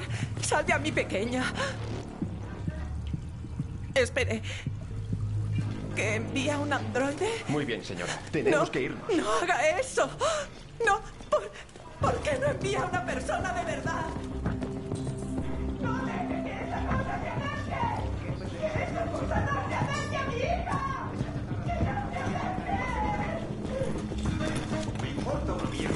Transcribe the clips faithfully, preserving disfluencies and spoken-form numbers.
Salve a mi pequeña. Espere. ¿Que envía un androide? Muy bien, señora. Tenemos no, que irnos. No haga eso. No. ¿Por, ¿por qué no envía una persona de verdad? No deje que esa cosa se acerque. Que esa cosa no se acerque a mi hija. Que no se acerque. Me importa una mierda.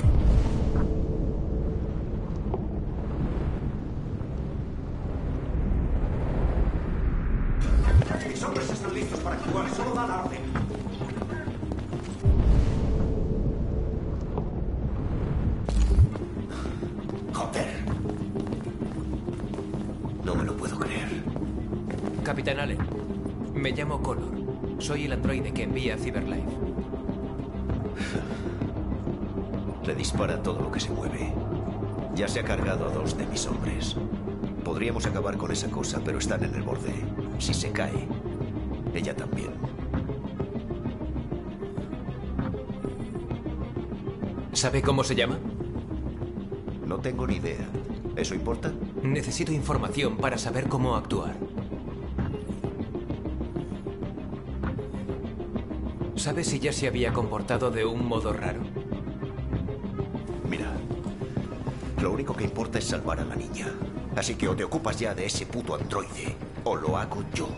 Mis hombres están listos para actuar, solo da la orden. Joder. No me lo puedo creer. Capitán Allen, me llamo Connor. Soy el androide que envía Cyberlife. Le dispara todo lo que se mueve. Ya se ha cargado a dos de mis hombres. Podríamos acabar con esa cosa, pero están en el borde. Si se cae, ella también. ¿Sabe cómo se llama? No tengo ni idea. ¿Eso importa? Necesito información para saber cómo actuar. ¿Sabe si ya se había comportado de un modo raro? Mira, lo único que importa es salvar a la niña. Así que o te ocupas ya de ese puto androide, o lo hago yo.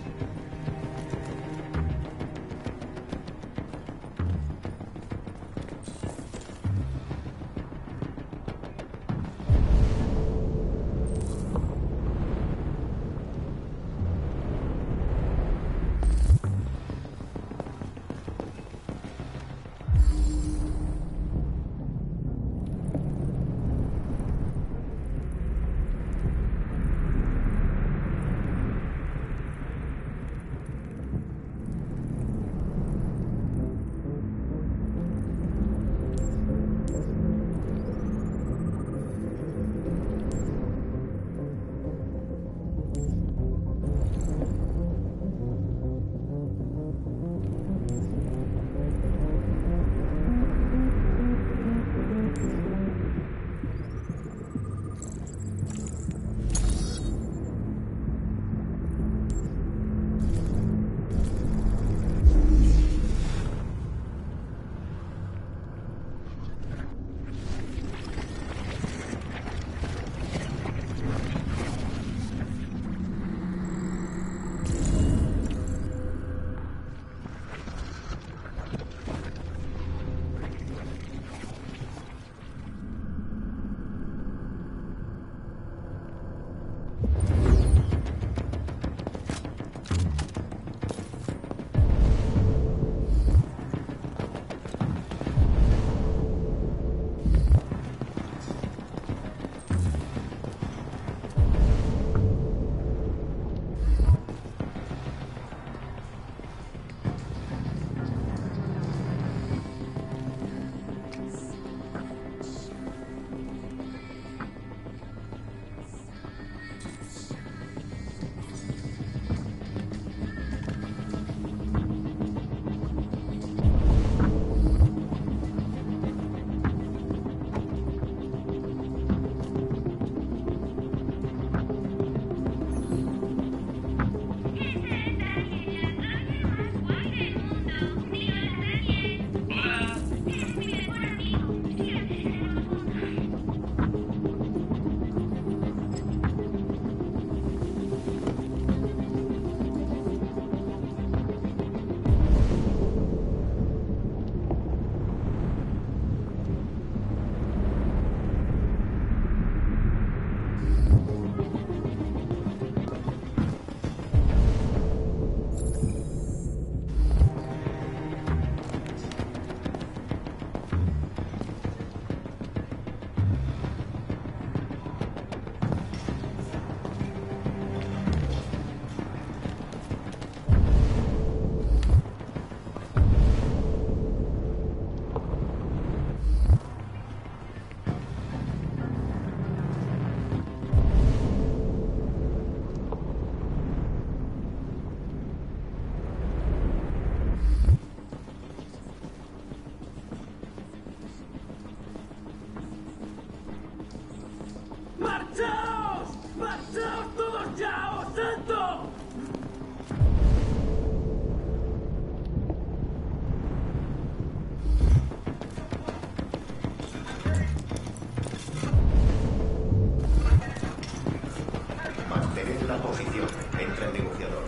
¡Sargento! Mantened la posición. Entra el negociador.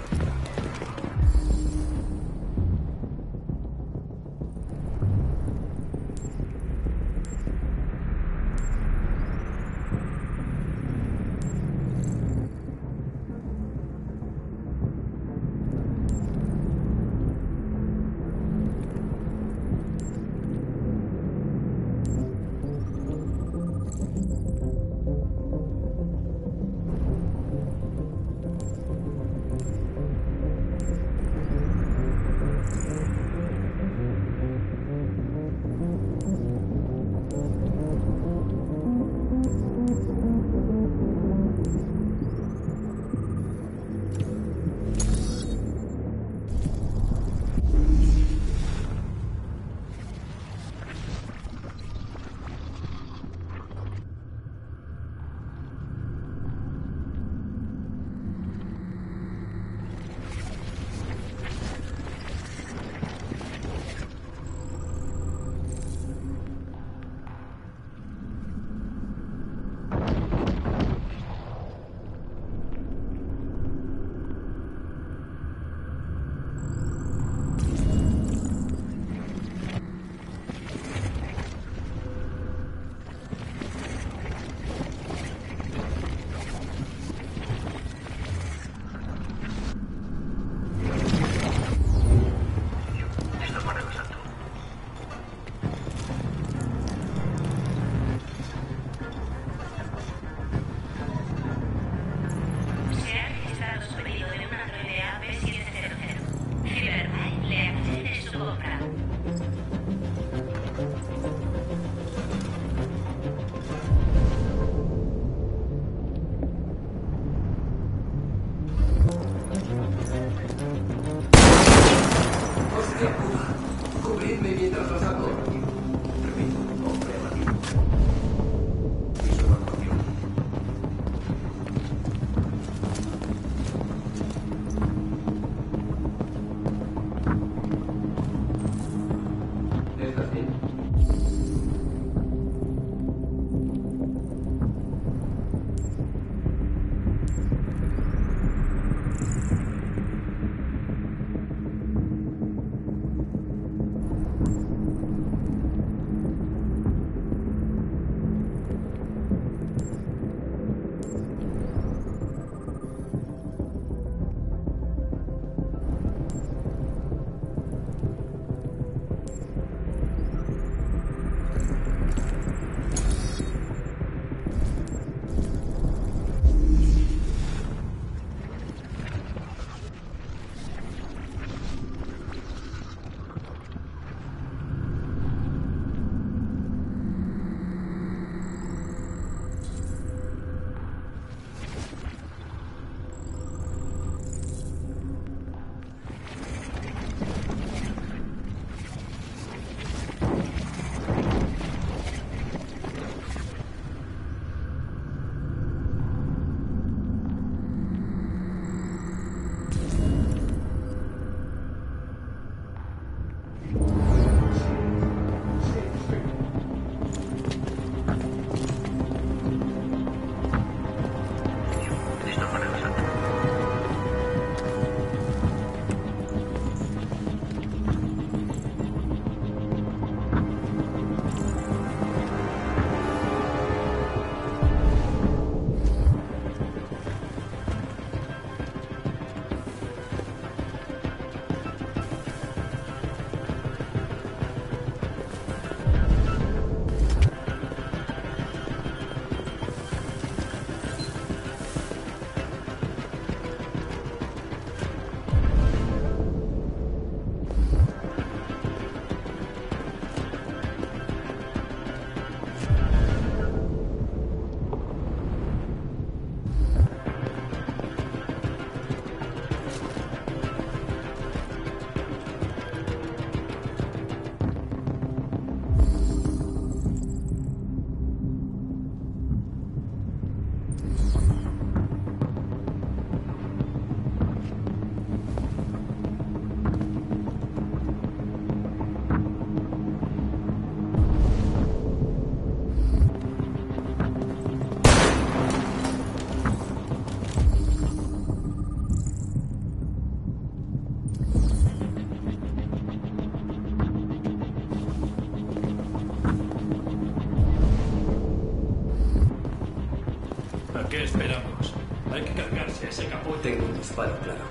acercarse a ese capote. Tengo un disparo claro.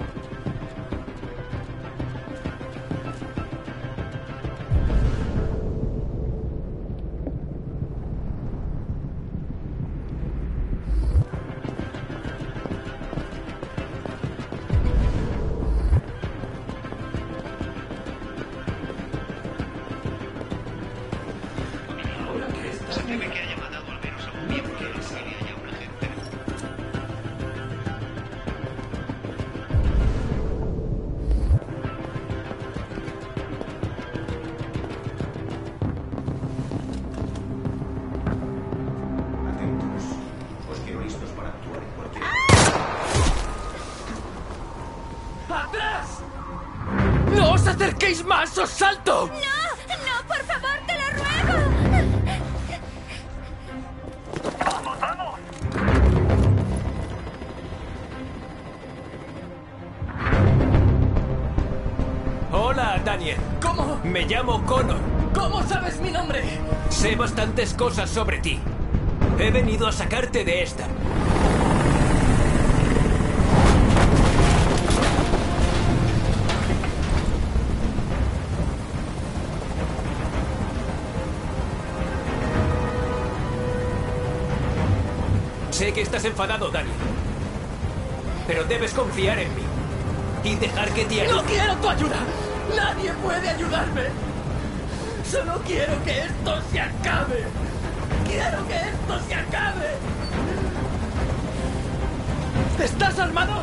Se teme que haya matado al menos a un miembro de la familia y a un agente. Atentos. Os quiero listos para actuar en cualquier... ¡Atrás! ¡No os acerquéis más! ¡Os salto! ¡No! ¡No, por favor, te lo ruego! Hola, Daniel. ¿Cómo? Me llamo Connor. ¿Cómo sabes mi nombre? Sé bastantes cosas sobre ti. He venido a sacarte de esta. Sé que estás enfadado, Daniel. Pero debes confiar en mí. Y dejar que te ayude. ¡No quiero tu ayuda! ¡Nadie puede ayudarme! ¡Solo quiero que esto se acabe! ¡Quiero que esto se acabe! ¿Estás armado?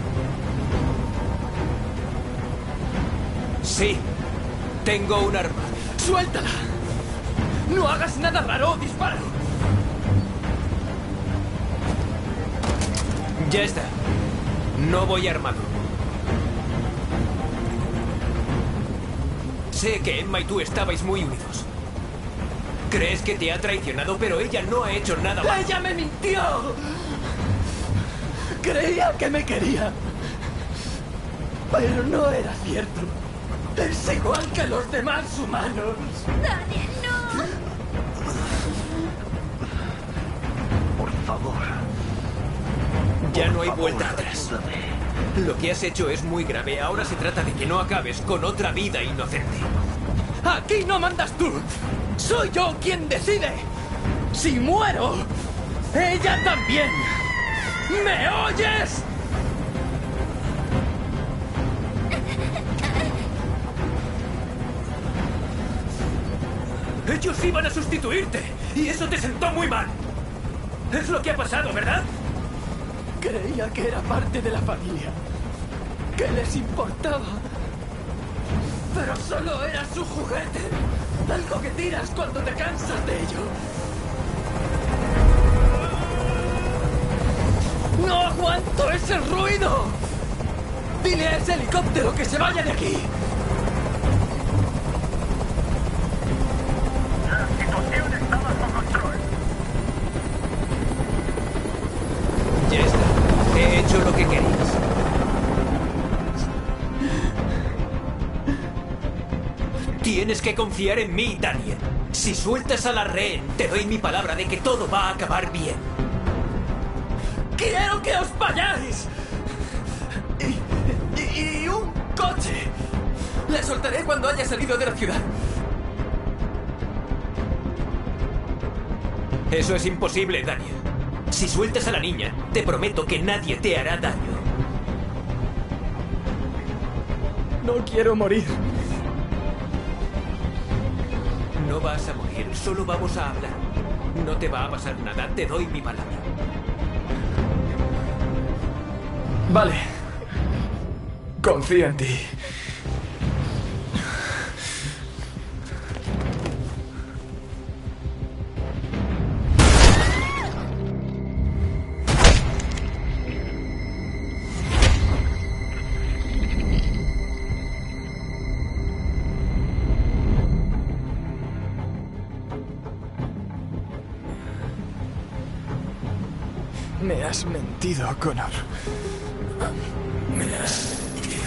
Sí. Tengo un arma. ¡Suéltala! ¡No hagas nada raro o disparo! Ya está. No voy armado. Sé que Emma y tú estabais muy unidos. Crees que te ha traicionado, pero ella no ha hecho nada malo. ¡Ella me mintió! Creía que me quería. Pero no era cierto. Es igual que los demás humanos. ¡Daniel, no! Por favor. Ya no hay vuelta atrás. Lo que has hecho es muy grave. Ahora se trata de que no acabes con otra vida inocente. Aquí no mandas tú. Soy yo quien decide. Si muero, ella también. ¿Me oyes? Ellos iban a sustituirte y eso te sentó muy mal. Es lo que ha pasado, ¿verdad? Creía que era parte de la familia. Que les importaba. Pero solo era su juguete. Algo que tiras cuando te cansas de ello. ¡No aguanto ese ruido! Dile a ese helicóptero que se vaya de aquí. La situación está bajo control. Ya está. He hecho lo que querías. Tienes que confiar en mí, Daniel. Si sueltas a la rehén, te doy mi palabra de que todo va a acabar bien. ¡Quiero que os vayáis! Y, y, y un coche. Le soltaré cuando haya salido de la ciudad. Eso es imposible, Daniel. Si sueltas a la niña, te prometo que nadie te hará daño. No quiero morir. No vas a morir, solo vamos a hablar. No te va a pasar nada, te doy mi palabra. Vale. Confío en ti. Me has mentido, Connor. Me has mentido.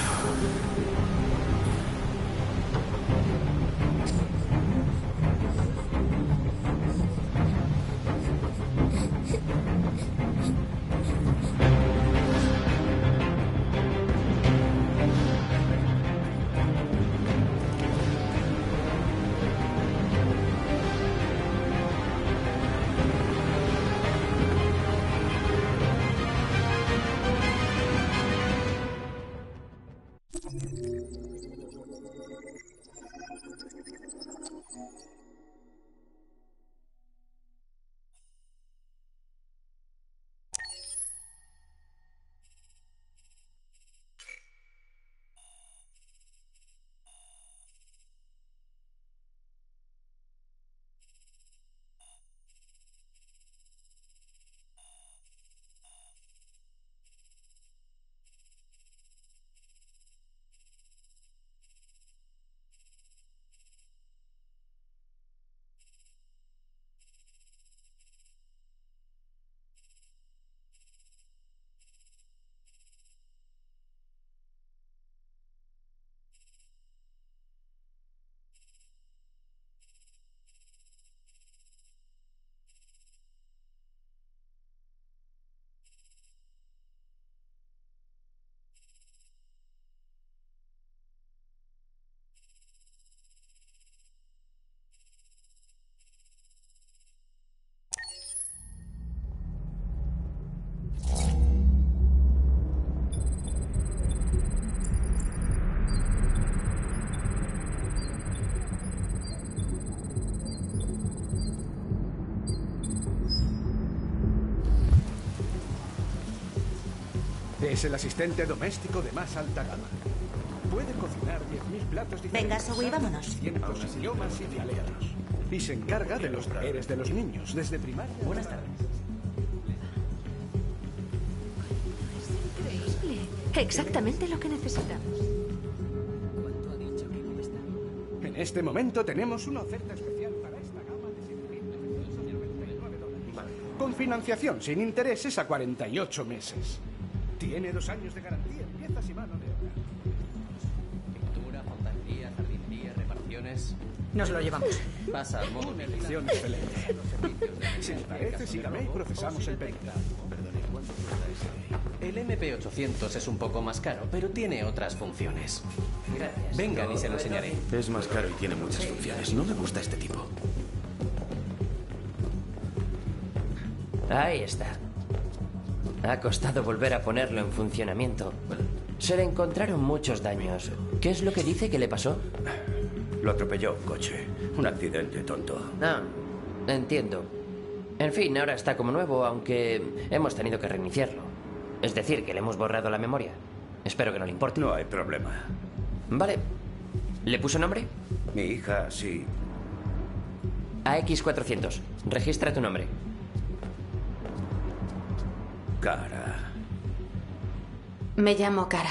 Es el asistente doméstico de más alta gama. Puede cocinar diez mil platos diferentes. Venga, Zoe, vámonos. cientos de idiomas y dialectos. Y se encarga de los deberes de los niños, desde primaria. Buenas tardes. Increíble. Exactamente lo que necesitamos. En este momento tenemos una oferta especial para esta gama de siete mil novecientos noventa y nueve dólares. Con financiación sin intereses a cuarenta y ocho meses. Tiene dos años de garantía en piezas y mano de obra. Pintura, fontanería, jardinería, reparaciones. Nos lo llevamos. Pasa al modo Una elección excelente. Si le parece, sígame y procesamos el pedido. Perdone, ¿cuánto cuesta ese? El M P ochocientos es un poco más caro, pero tiene otras funciones. Gracias. Vengan y se lo enseñaré. Es más caro y tiene muchas funciones. No me gusta este tipo. Ahí está. Ha costado volver a ponerlo en funcionamiento. Se le encontraron muchos daños. ¿Qué es lo que dice que le pasó? Lo atropelló un coche. Un accidente tonto. Ah, entiendo. En fin, ahora está como nuevo, aunque hemos tenido que reiniciarlo. Es decir, que le hemos borrado la memoria. Espero que no le importe. No hay problema. Vale. ¿Le puso nombre? Mi hija, sí. A X cuatrocientos. Registra tu nombre. Cara. Me llamo Cara.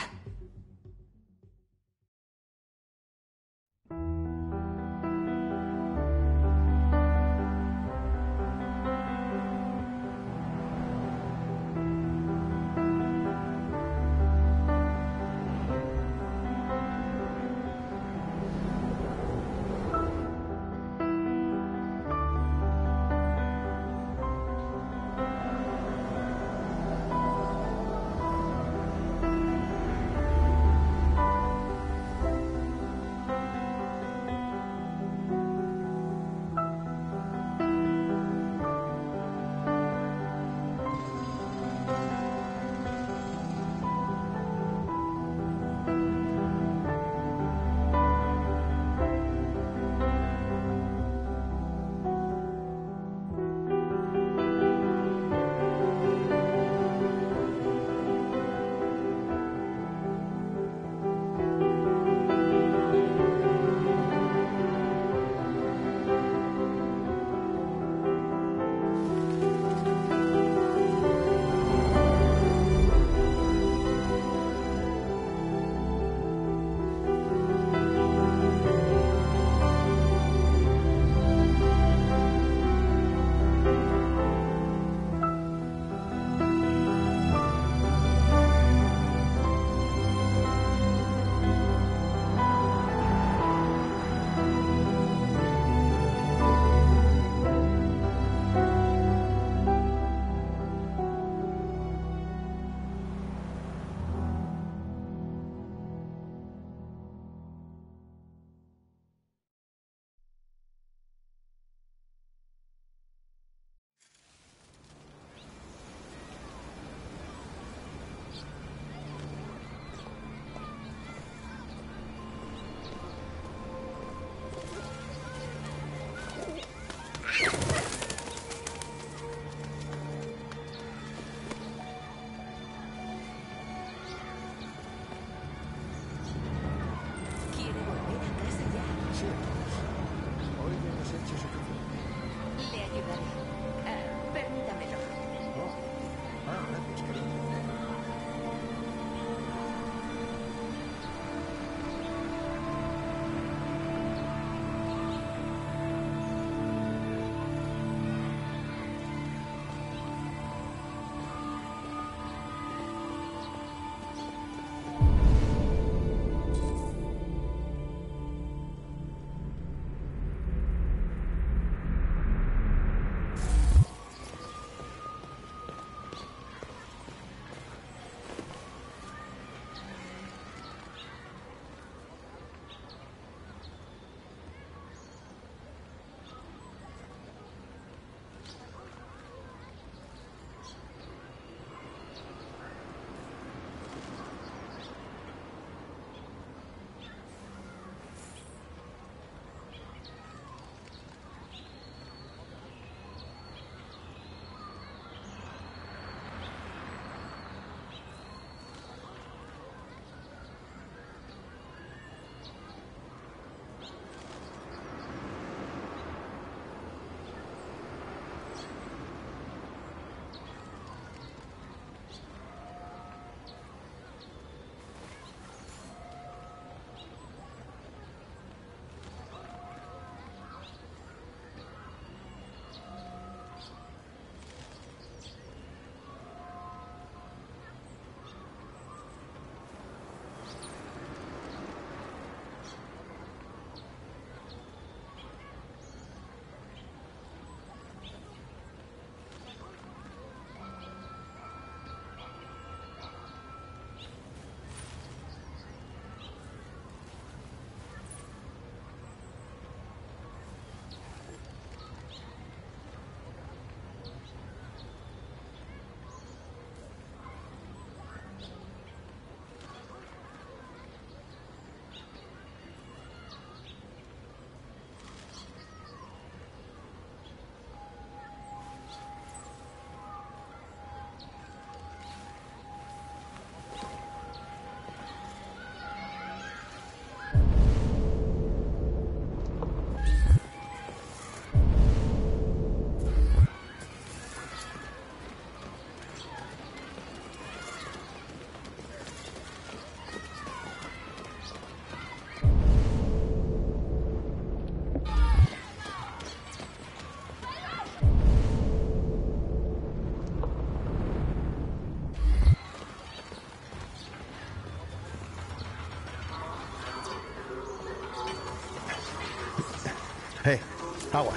Eh, agua.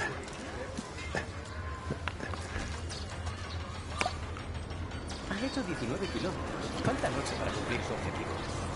Ha hecho diecinueve kilómetros. Falta noche para cumplir su objetivo.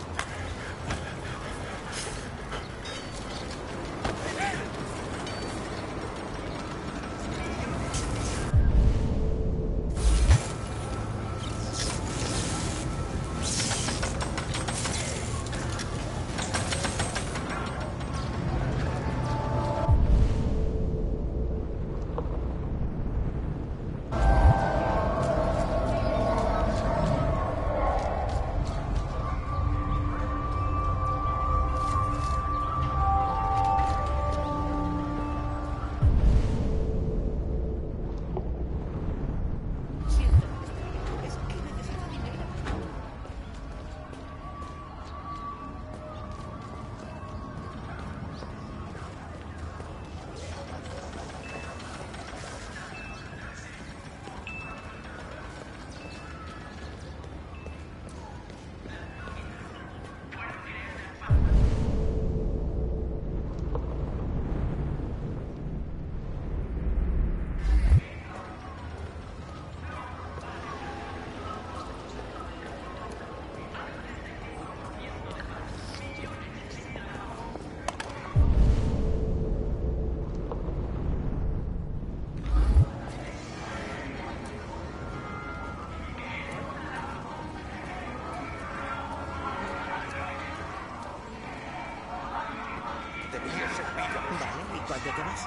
Vale, ¿y cuándo te vas?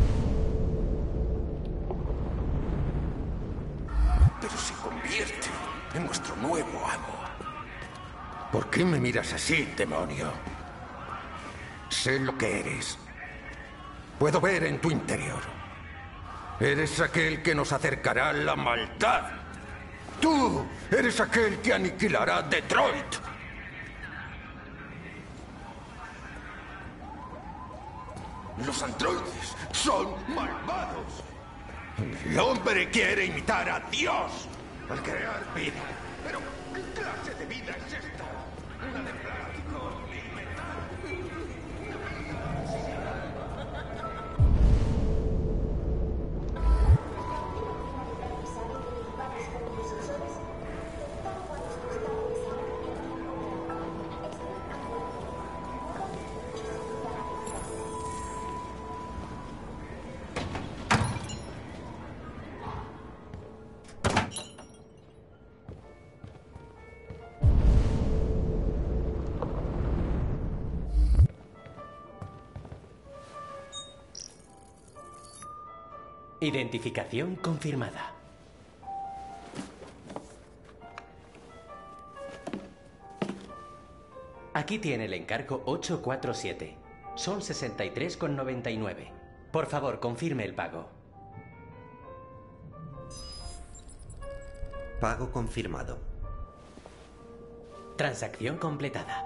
Pero se convierte en nuestro nuevo amo. ¿Por qué me miras así, demonio? Sé lo que eres. Puedo ver en tu interior. Eres aquel que nos acercará a la maldad. Tú eres aquel que aniquilará Detroit. Los androides son malvados. El hombre quiere imitar a Dios al crear vida. Pero, ¿qué clase de vida es esta? Una de plástico y metal. Identificación confirmada. Aquí tiene el encargo ocho cuatro siete. Son sesenta y tres con noventa y nueve. Por favor, confirme el pago. Pago confirmado. Transacción completada.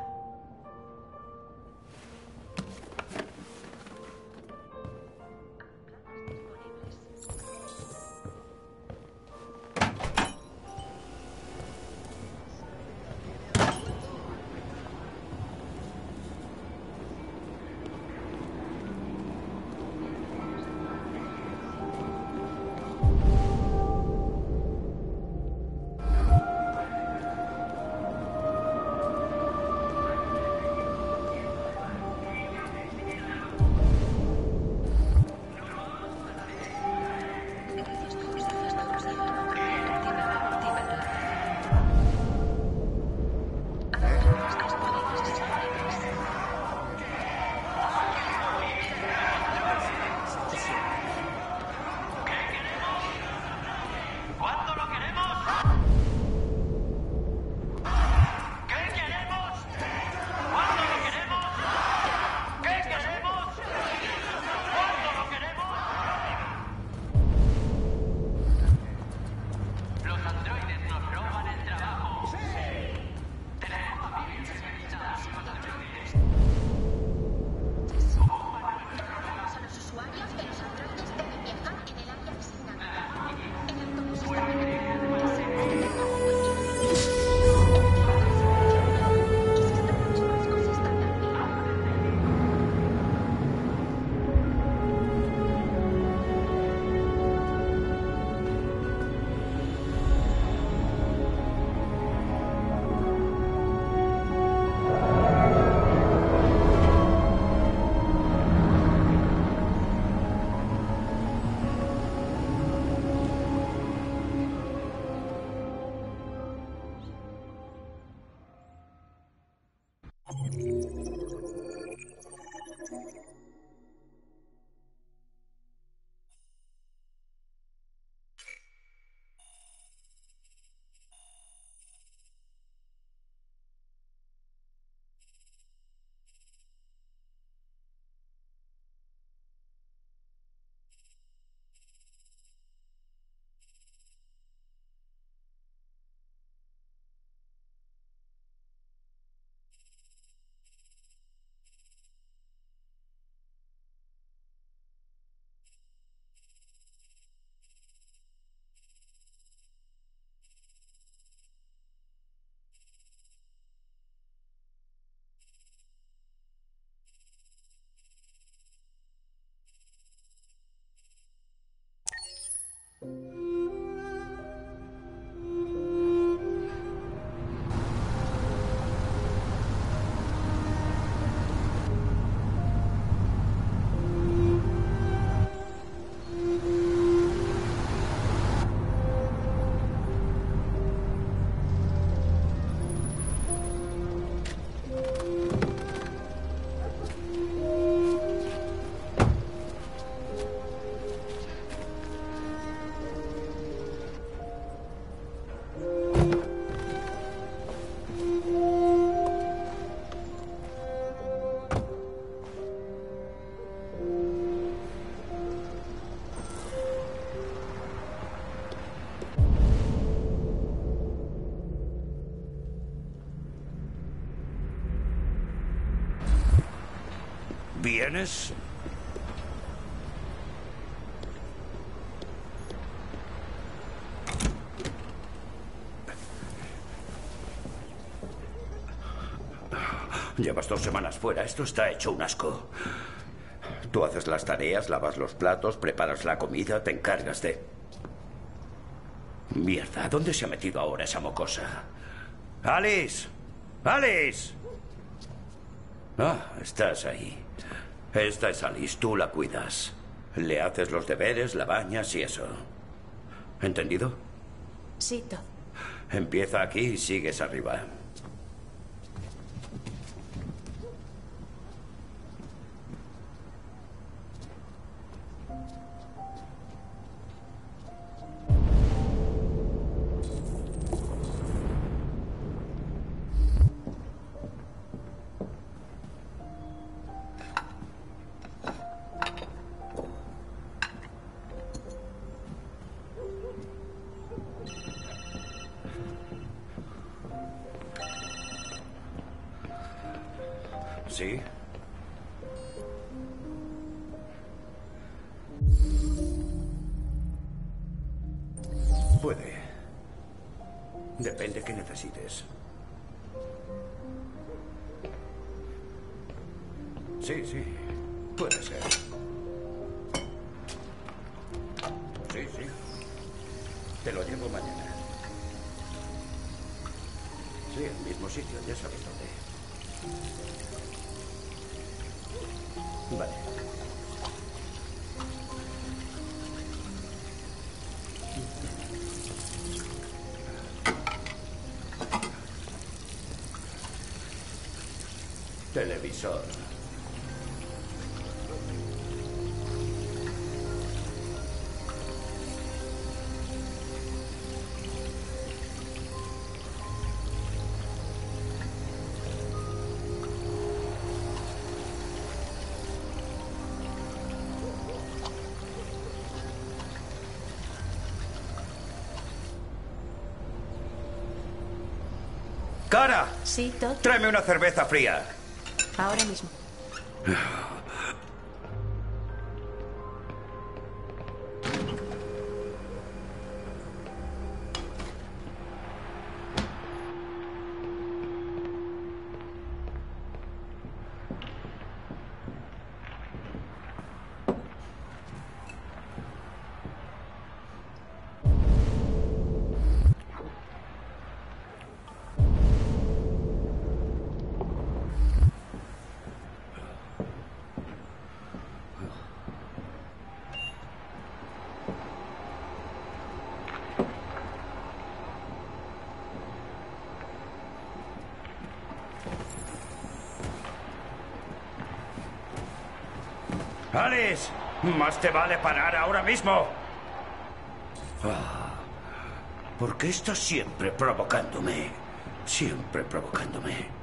¿Vienes? Llevas dos semanas fuera. Esto está hecho un asco. Tú haces las tareas, lavas los platos, preparas la comida, te encargas de... Mierda, ¿dónde se ha metido ahora esa mocosa? ¡Alice! ¡Alice! Ah, estás ahí. Esta es Alice, tú la cuidas. Le haces los deberes, la bañas y eso. ¿Entendido? Sí, todo. Empieza aquí y sigues arriba. ¿Sí? Puede. Depende qué necesites. Sí, sí. Puede ser. Sí, sí. Te lo llevo mañana. Sí, el mismo sitio, ya sabes dónde. Vale. Televisor. ¡Cara! Sí, todo. Tráeme una cerveza fría. Ahora mismo. ¡Alice! Más te vale parar ahora mismo. Ah, ¿por qué estás siempre provocándome? Siempre provocándome.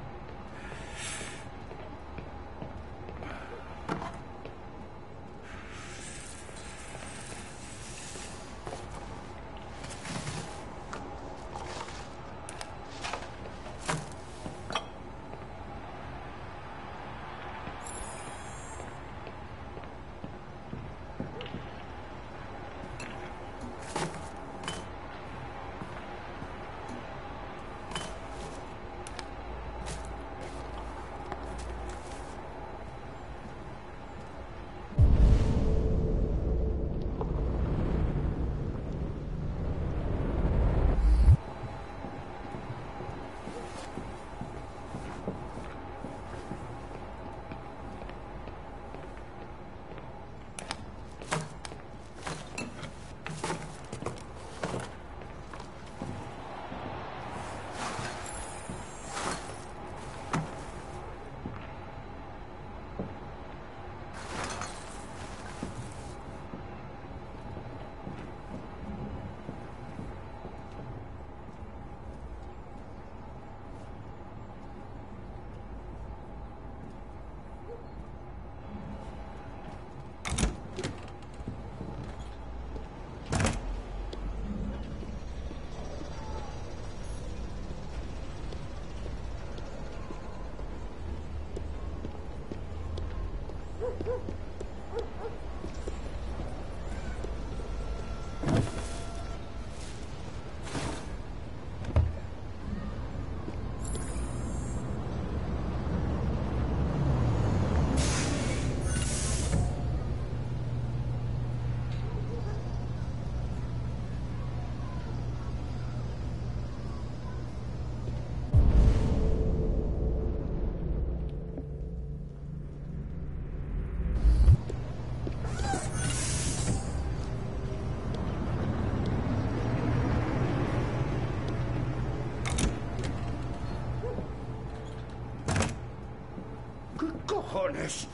¡Cojones!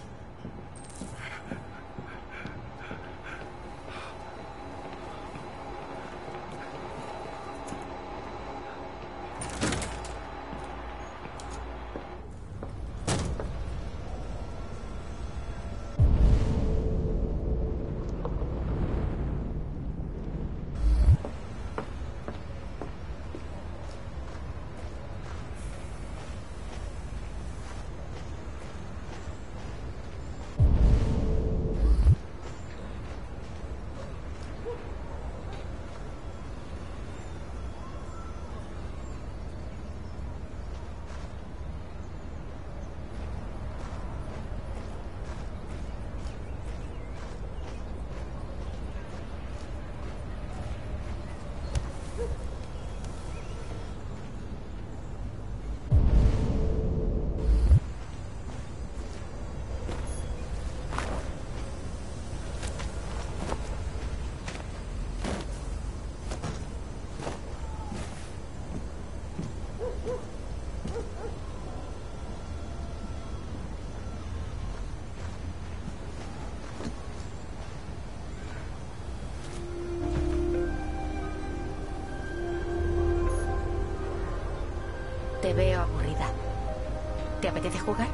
Te veo aburrida. ¿Te apetece jugar?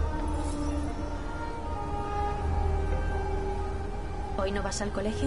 ¿Hoy no vas al colegio?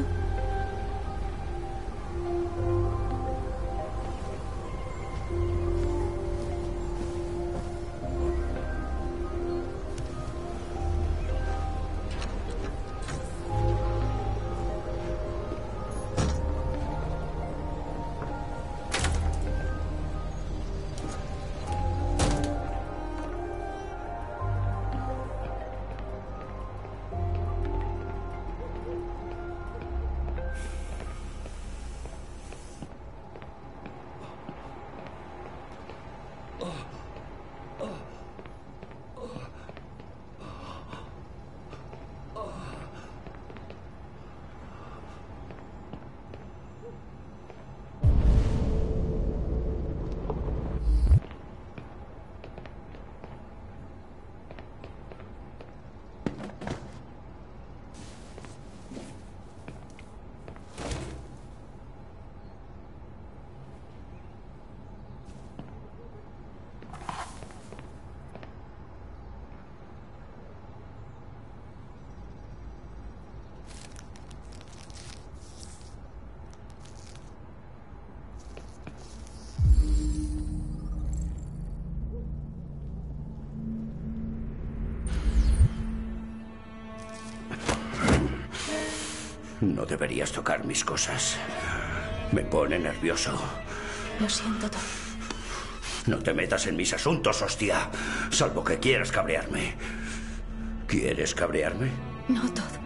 No deberías tocar mis cosas. Me pone nervioso. Lo siento, Todd. No te metas en mis asuntos, hostia. Salvo que quieras cabrearme. ¿Quieres cabrearme? No, Todd.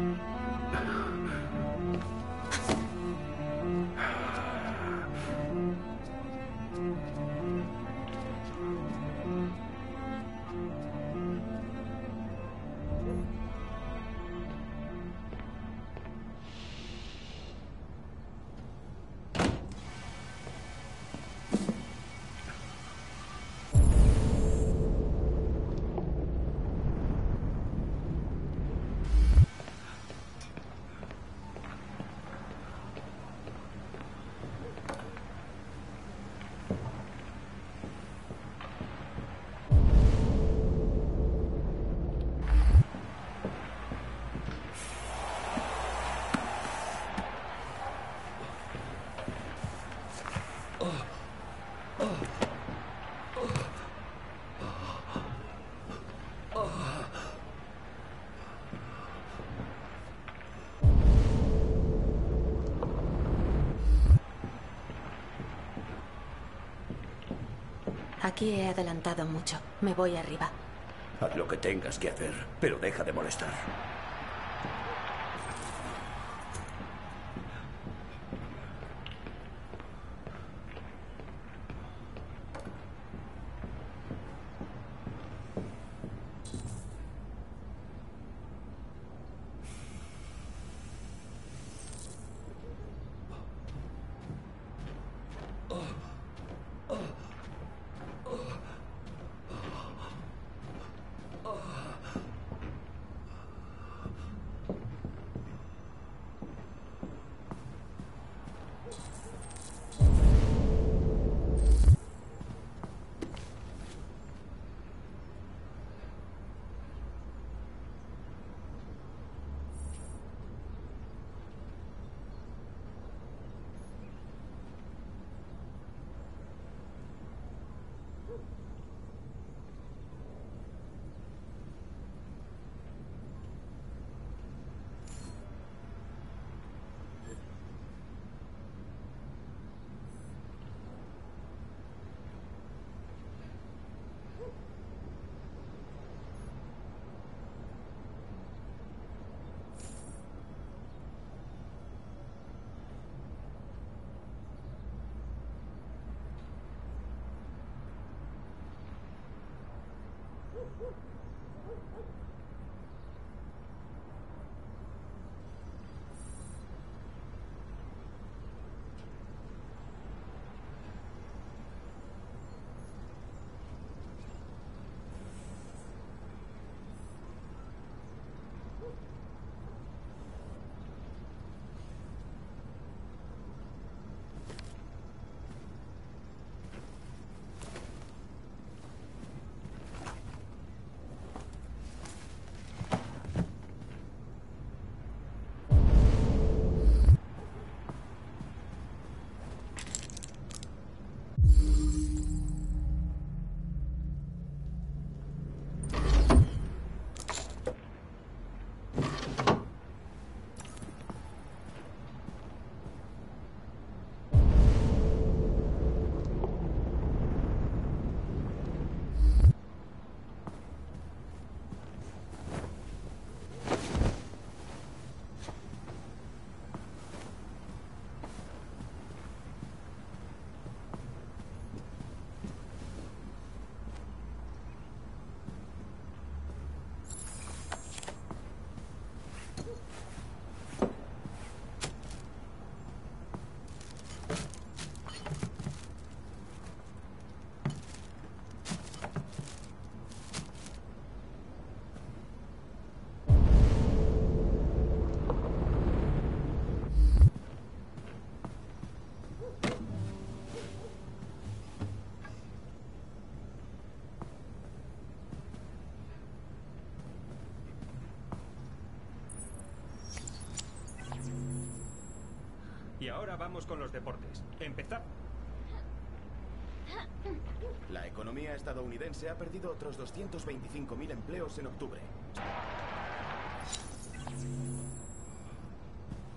Aquí he adelantado mucho. Me voy arriba. Haz lo que tengas que hacer, pero deja de molestar. Y ahora vamos con los deportes. Empezar. La economía estadounidense ha perdido otros doscientos veinticinco mil empleos en octubre.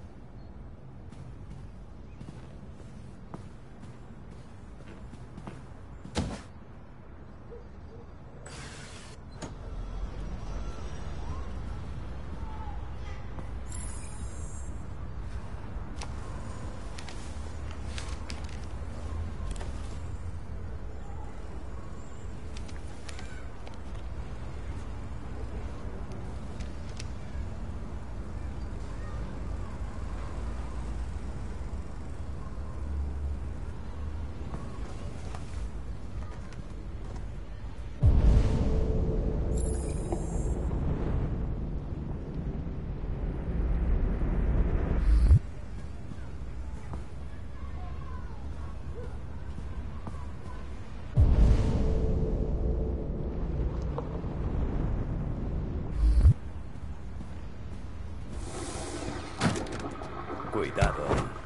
Cuidado.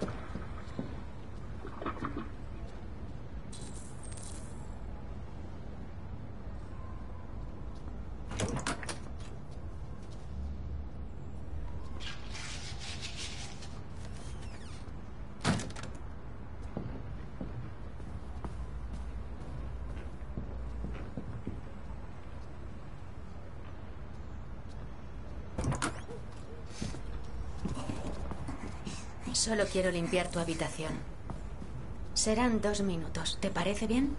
Solo quiero limpiar tu habitación. Serán dos minutos. ¿Te parece bien?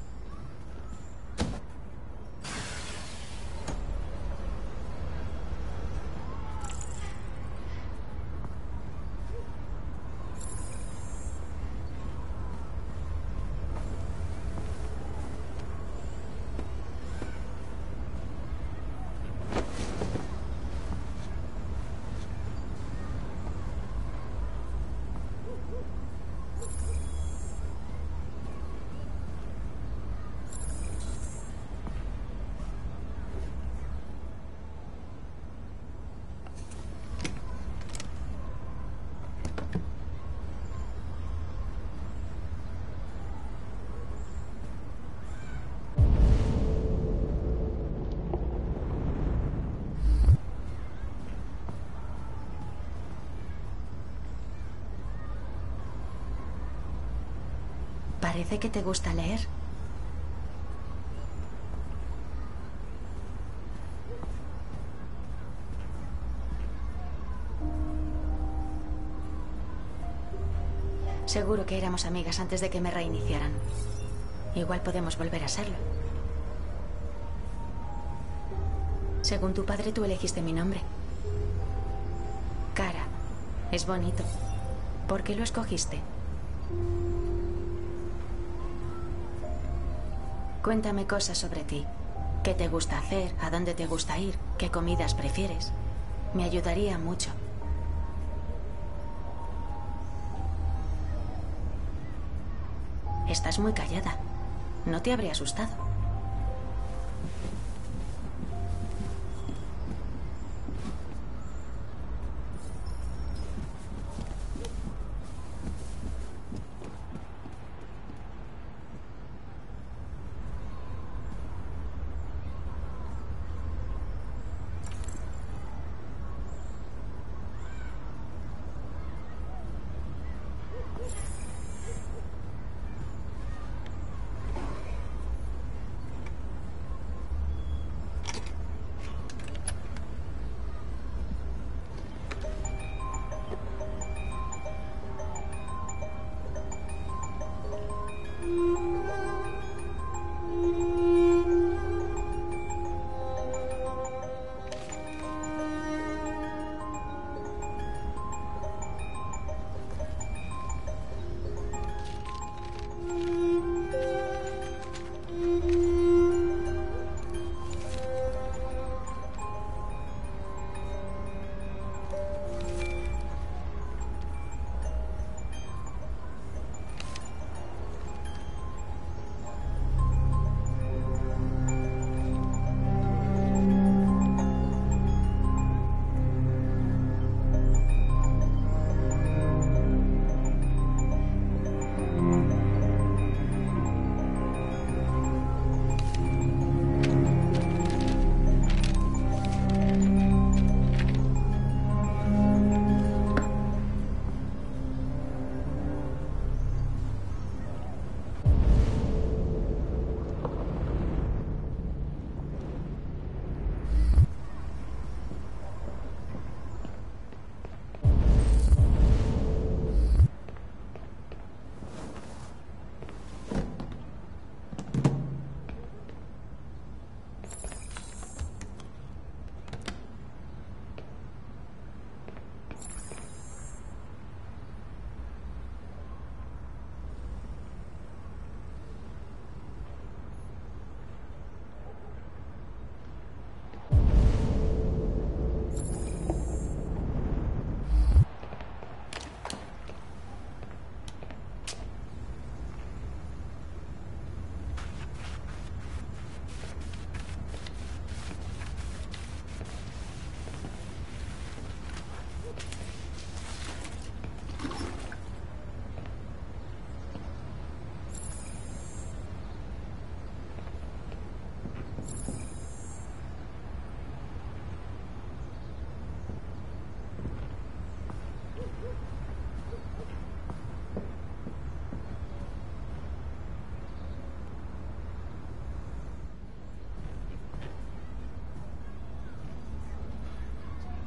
Parece que te gusta leer. Seguro que éramos amigas antes de que me reiniciaran. Igual podemos volver a serlo. Según tu padre, tú elegiste mi nombre. Kara. Es bonito. ¿Por qué lo escogiste? Cuéntame cosas sobre ti. ¿Qué te gusta hacer? ¿A dónde te gusta ir? ¿Qué comidas prefieres? Me ayudaría mucho. Estás muy callada. No te habré asustado.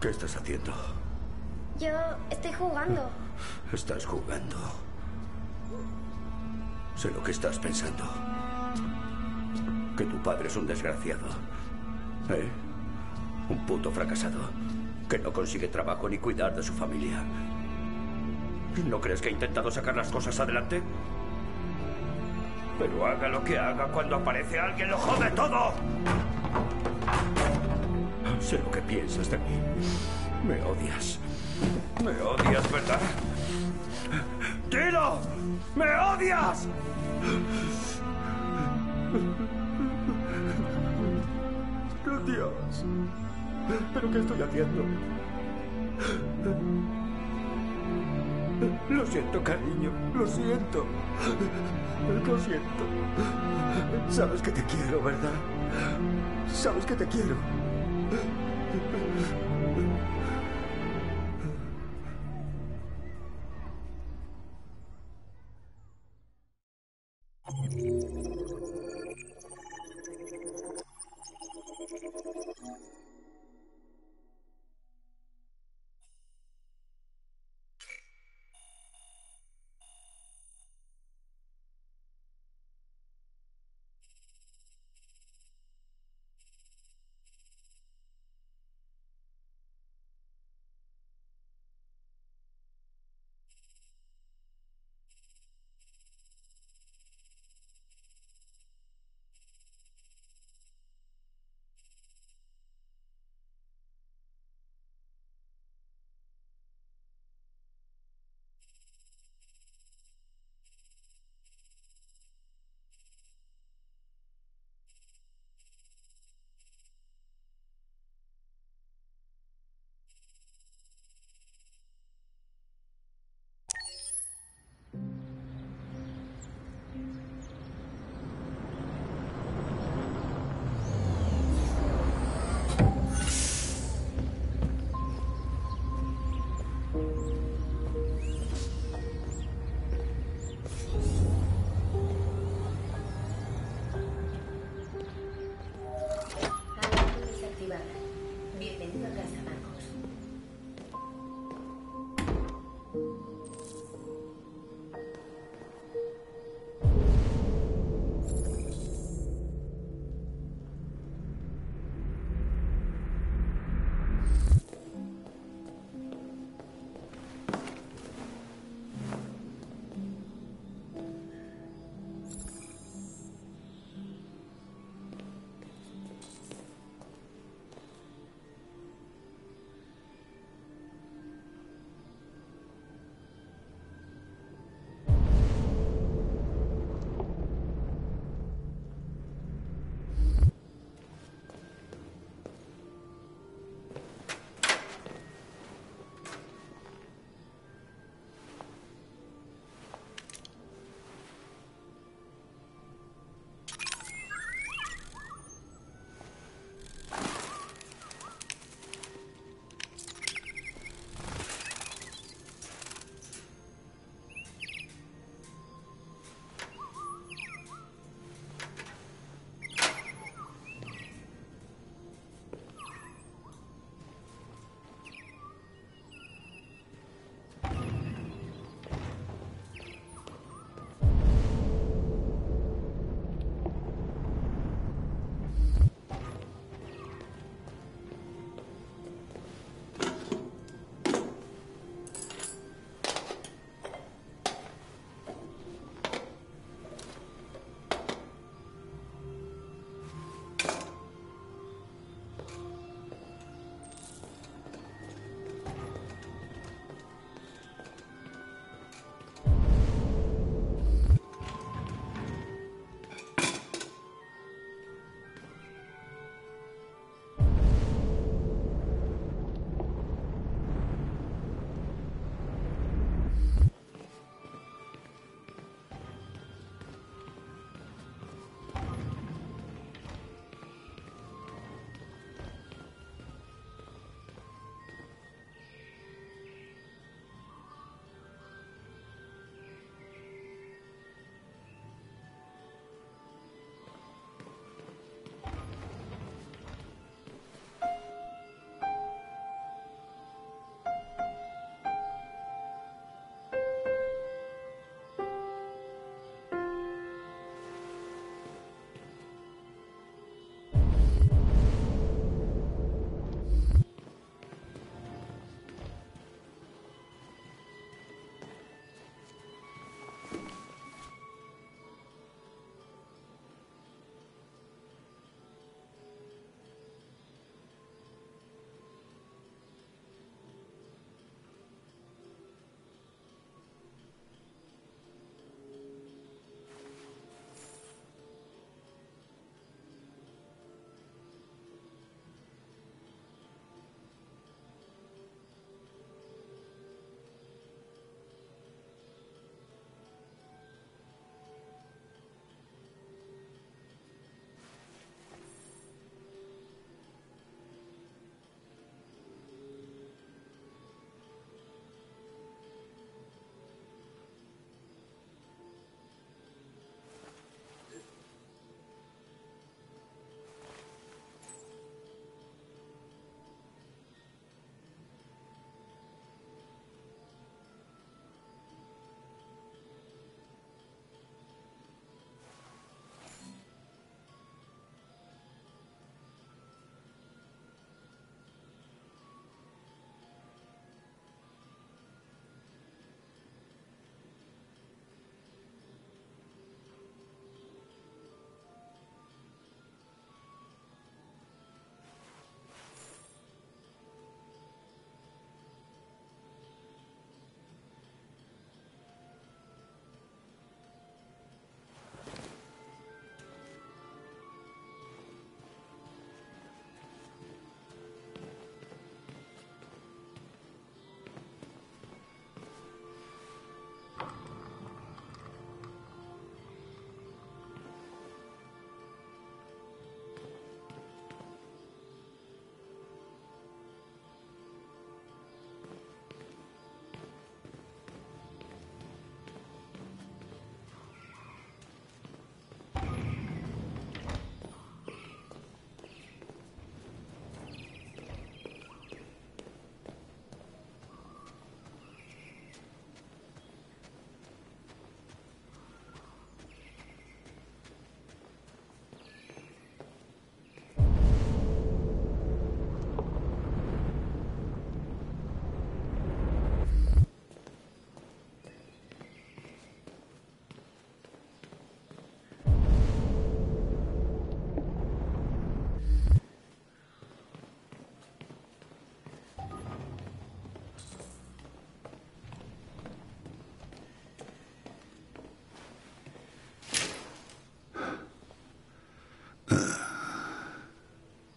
¿Qué estás haciendo? Yo estoy jugando. Estás jugando. Sé lo que estás pensando. Que tu padre es un desgraciado. ¿Eh? Un puto fracasado. Que no consigue trabajo ni cuidar de su familia. ¿No crees que ha intentado sacar las cosas adelante? Pero haga lo que haga, cuando aparece alguien lo jode todo. Sé lo que piensas de mí. Me odias. Me odias, ¿verdad? ¡Dilo! ¡Me odias! Dios. ¿Pero qué estoy haciendo? Lo siento, cariño. Lo siento. Lo siento. Sabes que te quiero, ¿verdad? Sabes que te quiero. Bienvenido a casa, Marcos.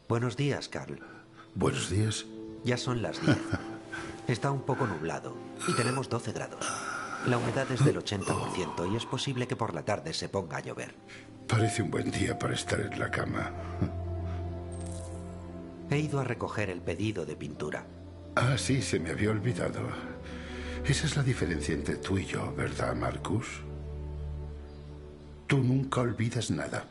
Buenos días, Carl. Buenos días. Ya son las diez. Está un poco nublado y tenemos doce grados. La humedad es del ochenta por ciento y es posible que por la tarde se ponga a llover. Parece un buen día para estar en la cama. He ido a recoger el pedido de pintura. Ah, sí, se me había olvidado. Esa es la diferencia entre tú y yo, ¿verdad, Marcus? Tú nunca olvidas nada.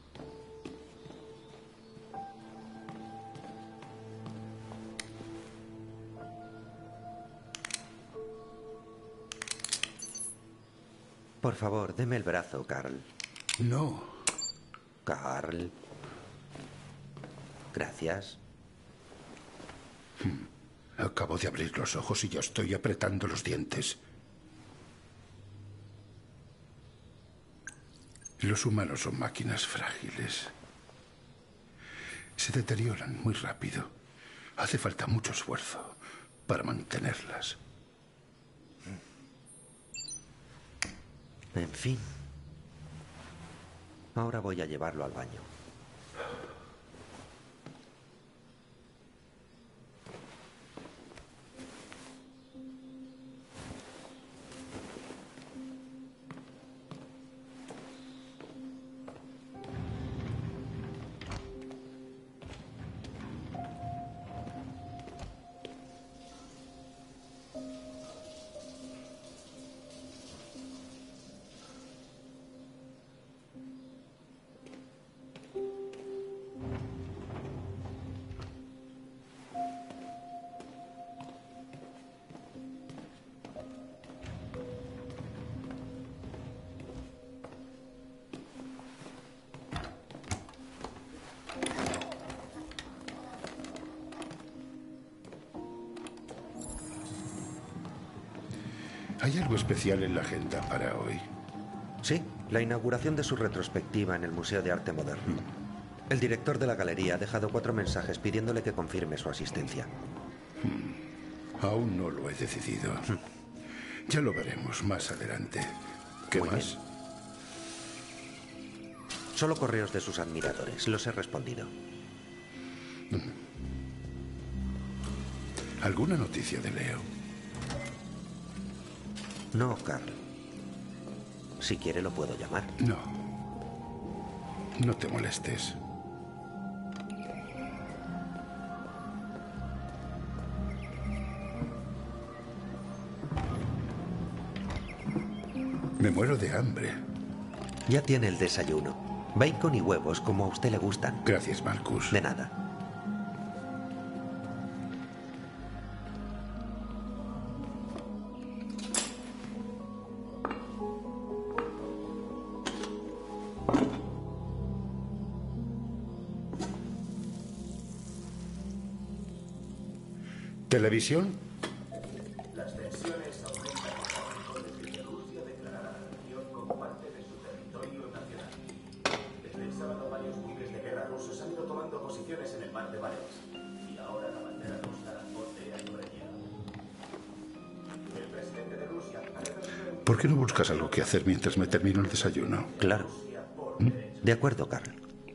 Por favor, deme el brazo, Carl. No. Carl. Gracias. Hmm. Acabo de abrir los ojos y ya estoy apretando los dientes. Los humanos son máquinas frágiles. Se deterioran muy rápido. Hace falta mucho esfuerzo para mantenerlas. En fin. Ahora voy a llevarlo al baño. ¿Hay algo especial en la agenda para hoy? Sí, la inauguración de su retrospectiva en el Museo de Arte Moderno. El director de la galería ha dejado cuatro mensajes pidiéndole que confirme su asistencia. Hmm. Aún no lo he decidido. Hmm. Ya lo veremos más adelante. ¿Qué Muy más? Bien. Solo correos de sus admiradores. Los he respondido. Hmm. ¿Alguna noticia de Leo? No, Carl. Si quiere lo puedo llamar. No. No te molestes. Me muero de hambre. Ya tiene el desayuno. Bacon y huevos como a usted le gustan. Gracias, Marcus. De nada. ¿Televisión? Las tensiones aumentan desde que Rusia declarara la región como parte de su territorio nacional. Desde el sábado, varios buques de guerra rusos han ido tomando posiciones en el mar de Barents. Y ahora la bandera rusa bordea sobre el hielo. El presidente de Rusia ha reconocido... ¿Por qué no buscas algo que hacer mientras me termino el desayuno? Claro. ¿Mm? De acuerdo, Carl.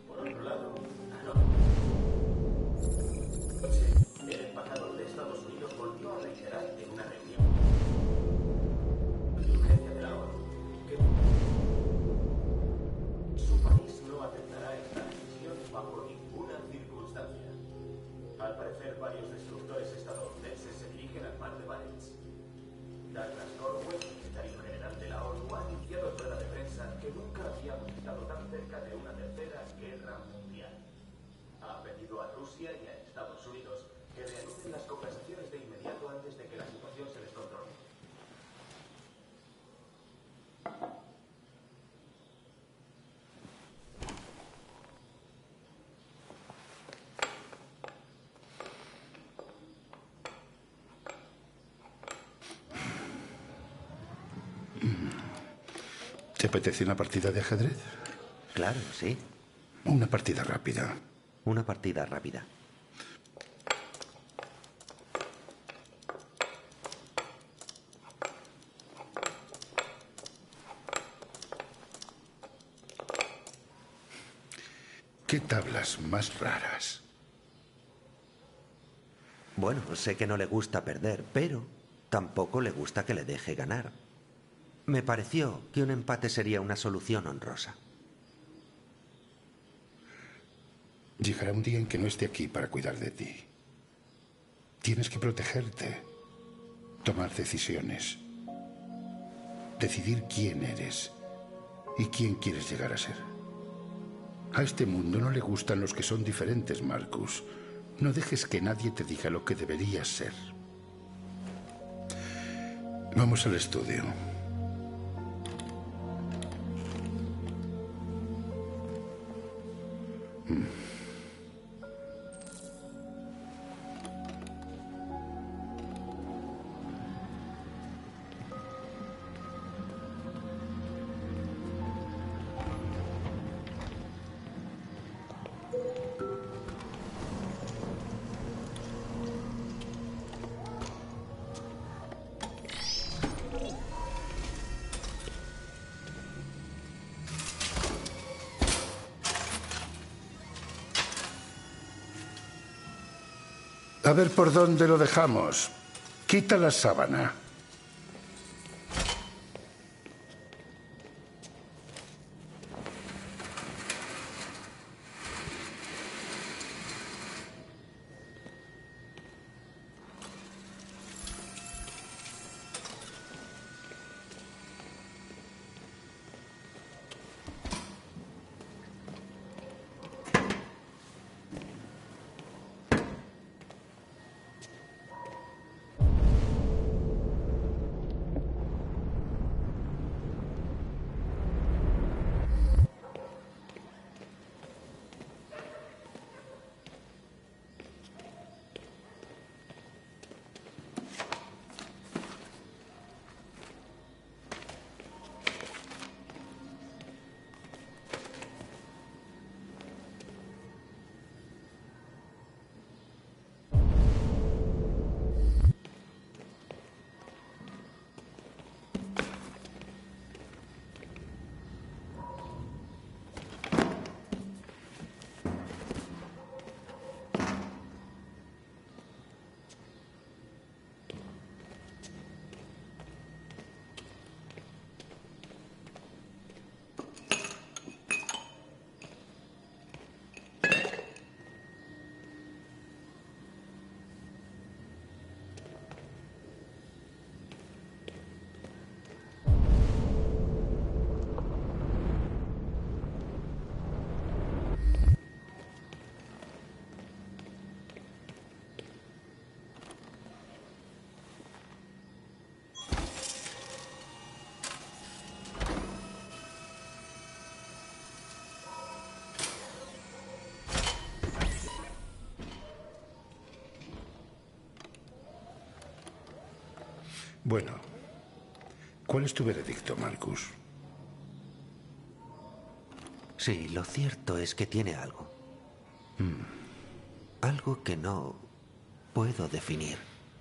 ¿Te apetece una partida de ajedrez? Claro, sí. Una partida rápida. Una partida rápida. ¿Qué tablas más raras? Bueno, sé que no le gusta perder, pero tampoco le gusta que le deje ganar. Me pareció que un empate sería una solución honrosa. Llegará un día en que no esté aquí para cuidar de ti. Tienes que protegerte, tomar decisiones, decidir quién eres y quién quieres llegar a ser. A este mundo no le gustan los que son diferentes, Marcus. No dejes que nadie te diga lo que deberías ser. Vamos al estudio. Mm. A ver por dónde lo dejamos. Quita la sábana. Bueno, ¿cuál es tu veredicto, Marcus? Sí, lo cierto es que tiene algo. Mm. Algo que no puedo definir.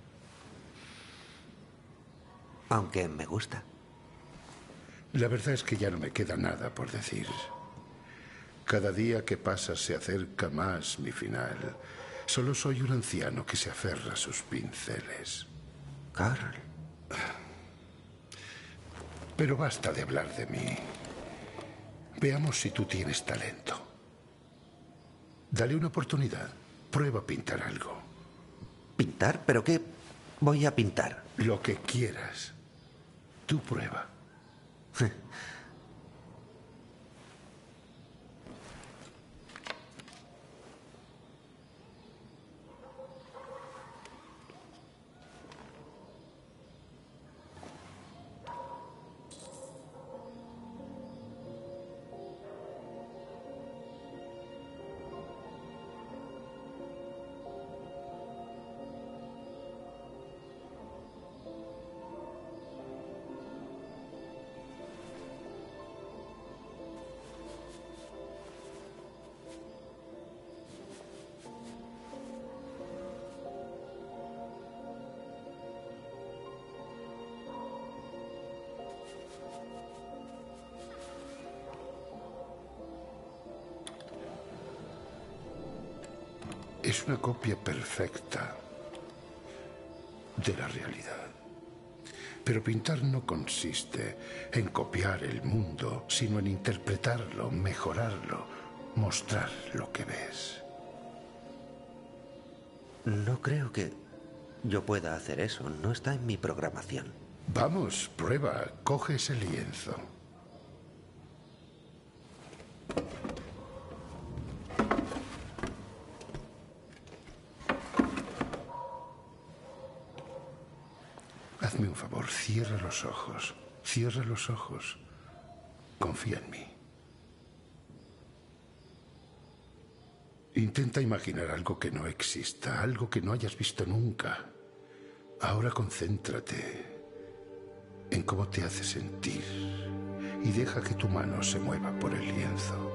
Aunque me gusta. La verdad es que ya no me queda nada por decir. Cada día que pasa se acerca más mi final. Solo soy un anciano que se aferra a sus pinceles. Carl. Pero basta de hablar de mí. Veamos si tú tienes talento. Dale una oportunidad. Prueba a pintar algo. ¿Pintar? ¿Pero qué voy a pintar? Lo que quieras. Tú prueba. Es una copia perfecta. de la realidad. Pero pintar no consiste en copiar el mundo, sino en interpretarlo, mejorarlo, mostrar lo que ves. No creo que yo pueda hacer eso. No está en mi programación. Vamos, prueba. Coge ese lienzo. Hazme un favor, cierra los ojos. Cierra los ojos. Confía en mí. Intenta imaginar algo que no exista, algo que no hayas visto nunca. Ahora concéntrate en cómo te hace sentir y deja que tu mano se mueva por el lienzo.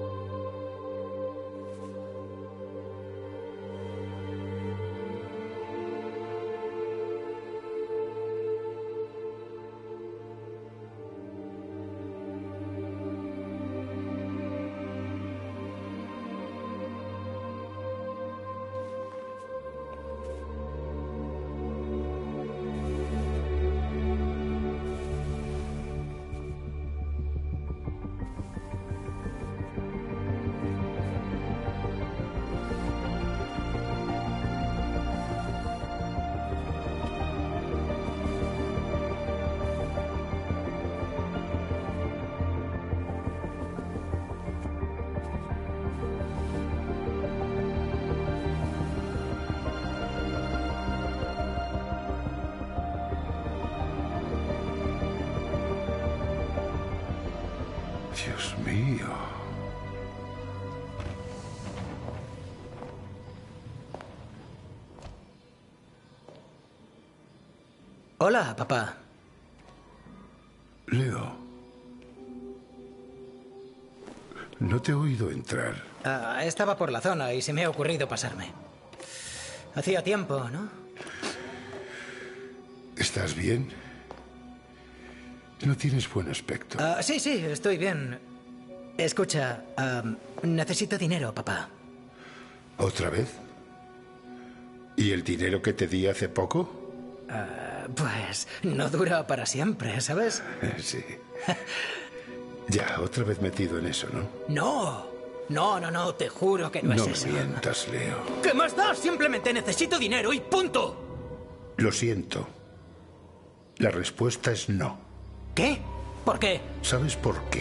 Dios mío. Hola, papá. Leo. No te he oído entrar. Ah, estaba por la zona y se me ha ocurrido pasarme. Hacía tiempo, ¿no? ¿Estás bien? No tienes buen aspecto. Ah, sí, sí, estoy bien. Escucha, am, necesito dinero, papá. ¿Otra vez? ¿Y el dinero que te di hace poco? Ah, pues no dura para siempre, ¿sabes? Sí. Ya, otra vez metido en eso, ¿no? No, no, no, no, te juro que no, No es me eso. mientas, Leo. ¿Qué más da? Simplemente necesito dinero y punto. Lo siento. La respuesta es no. ¿Qué? ¿Por qué? ¿Sabes por qué?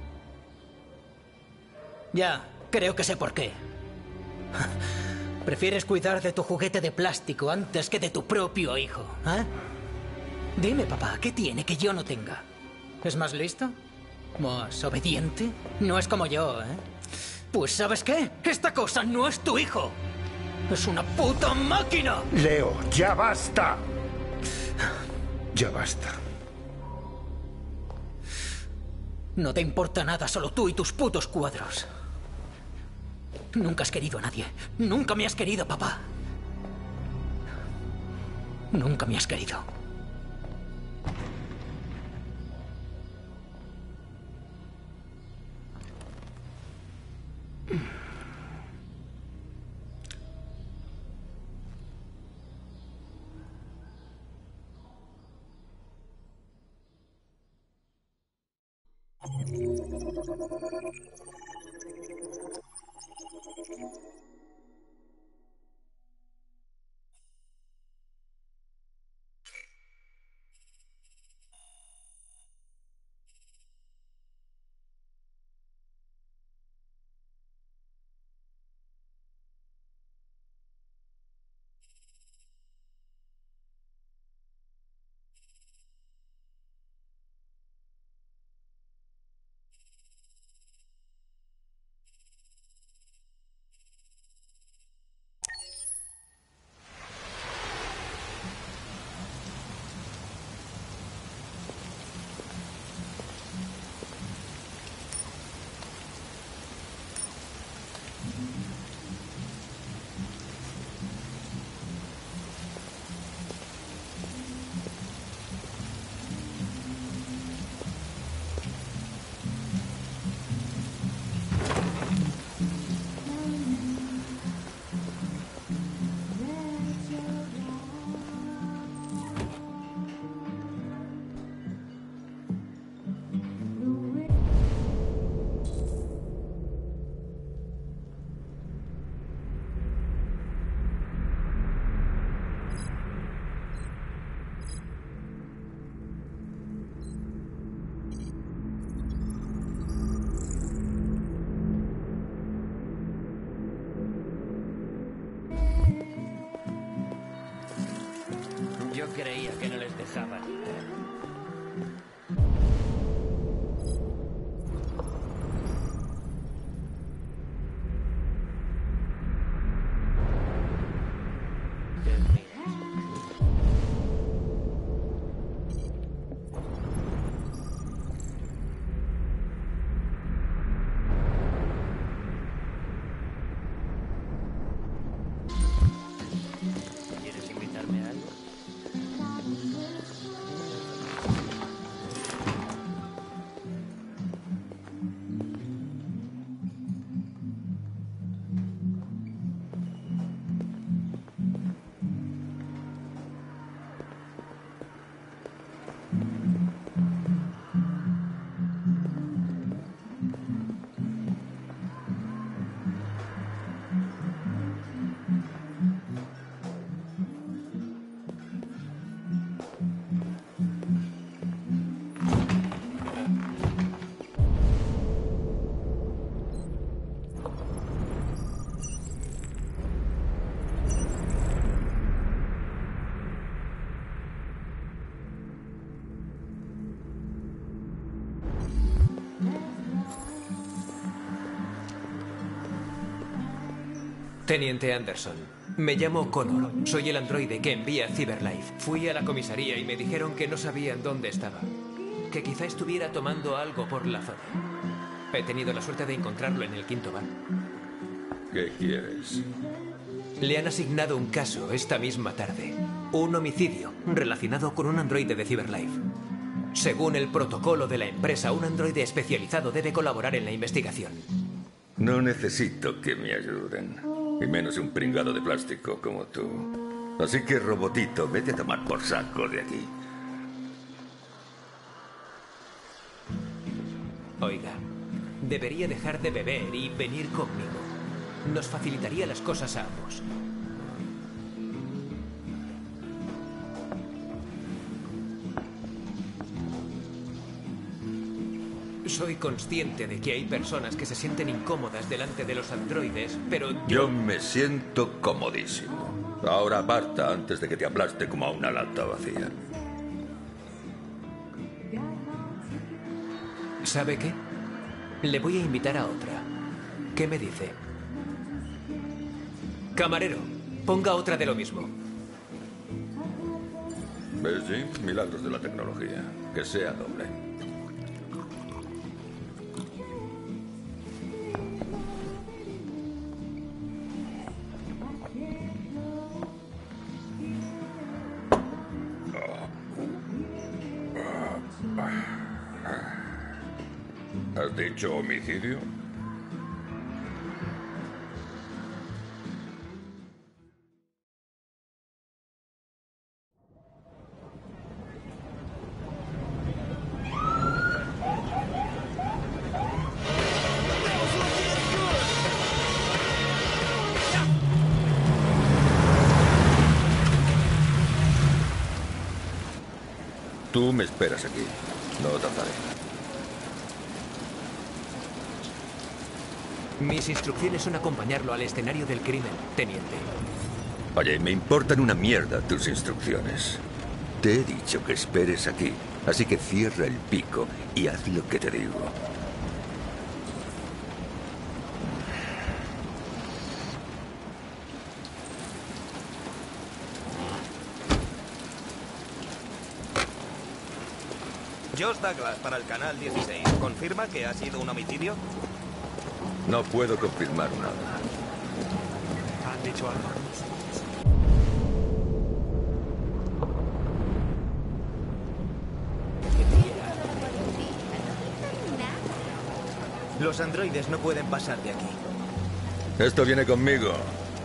Ya, creo que sé por qué. Prefieres cuidar de tu juguete de plástico antes que de tu propio hijo, ¿eh? Dime, papá, ¿qué tiene que yo no tenga? ¿Es más listo? ¿Más obediente? No es como yo, ¿eh? Pues ¿sabes qué? Esta cosa no es tu hijo. Es una puta máquina. Leo, ya basta. Ya basta. No te importa nada, solo tú y tus putos cuadros. Nunca has querido a nadie. Nunca me has querido, papá. Nunca me has querido. Creía que no les dejaban. ¿Quieres invitarme a algo? Teniente Anderson, me llamo Connor. Soy el androide que envía CyberLife. Fui a la comisaría y me dijeron que no sabían dónde estaba. Que quizá estuviera tomando algo por la zona. He tenido la suerte de encontrarlo en el quinto bar. ¿Qué quieres? Le han asignado un caso esta misma tarde. Un homicidio relacionado con un androide de CyberLife. Según el protocolo de la empresa, un androide especializado debe colaborar en la investigación. No necesito que me ayuden. Y menos un pringado de plástico como tú. Así que, robotito, vete a tomar por saco de aquí. Oiga, debería dejar de beber y venir conmigo. Nos facilitaría las cosas a ambos. Soy consciente de que hay personas que se sienten incómodas delante de los androides, pero yo... Yo me siento comodísimo. Ahora aparta antes de que te aplaste como a una lata vacía. ¿Sabe qué? Le voy a invitar a otra. ¿Qué me dice? Camarero, ponga otra de lo mismo. ¿Ves, Jim? Milagros de la tecnología. Que sea doble. ¿Has dicho homicidio? Tú me esperas aquí. No tardaré. Mis instrucciones son acompañarlo al escenario del crimen, teniente. Oye, me importan una mierda tus instrucciones. Te he dicho que esperes aquí, así que cierra el pico y haz lo que te digo. Josh Douglas para el canal dieciséis. ¿Confirma que ha sido un homicidio? No puedo confirmar nada. ¿Han dicho algo? Los androides no pueden pasar de aquí. Esto viene conmigo.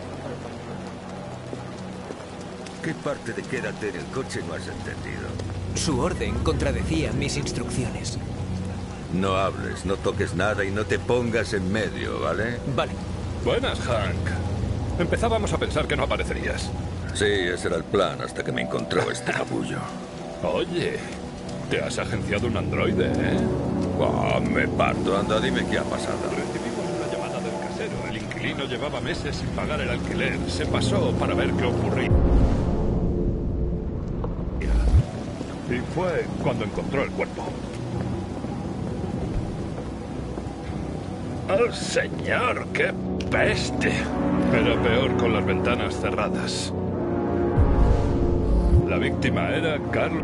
¿Qué parte de quédate en el coche no has entendido? Su orden contradecía mis instrucciones. No hables, no toques nada y no te pongas en medio, ¿vale? Vale. Buenas, Hank. Empezábamos a pensar que no aparecerías. Sí, ese era el plan hasta que me encontró este capullo. Oye, te has agenciado un androide, ¿eh? Oh, me parto. Anda, dime qué ha pasado. Recibimos una llamada del casero. El inquilino llevaba meses sin pagar el alquiler. Se pasó para ver qué ocurría. Y fue cuando encontró el cuerpo. ¡Oh, señor! ¡Qué peste! Era peor con las ventanas cerradas. La víctima era Carlos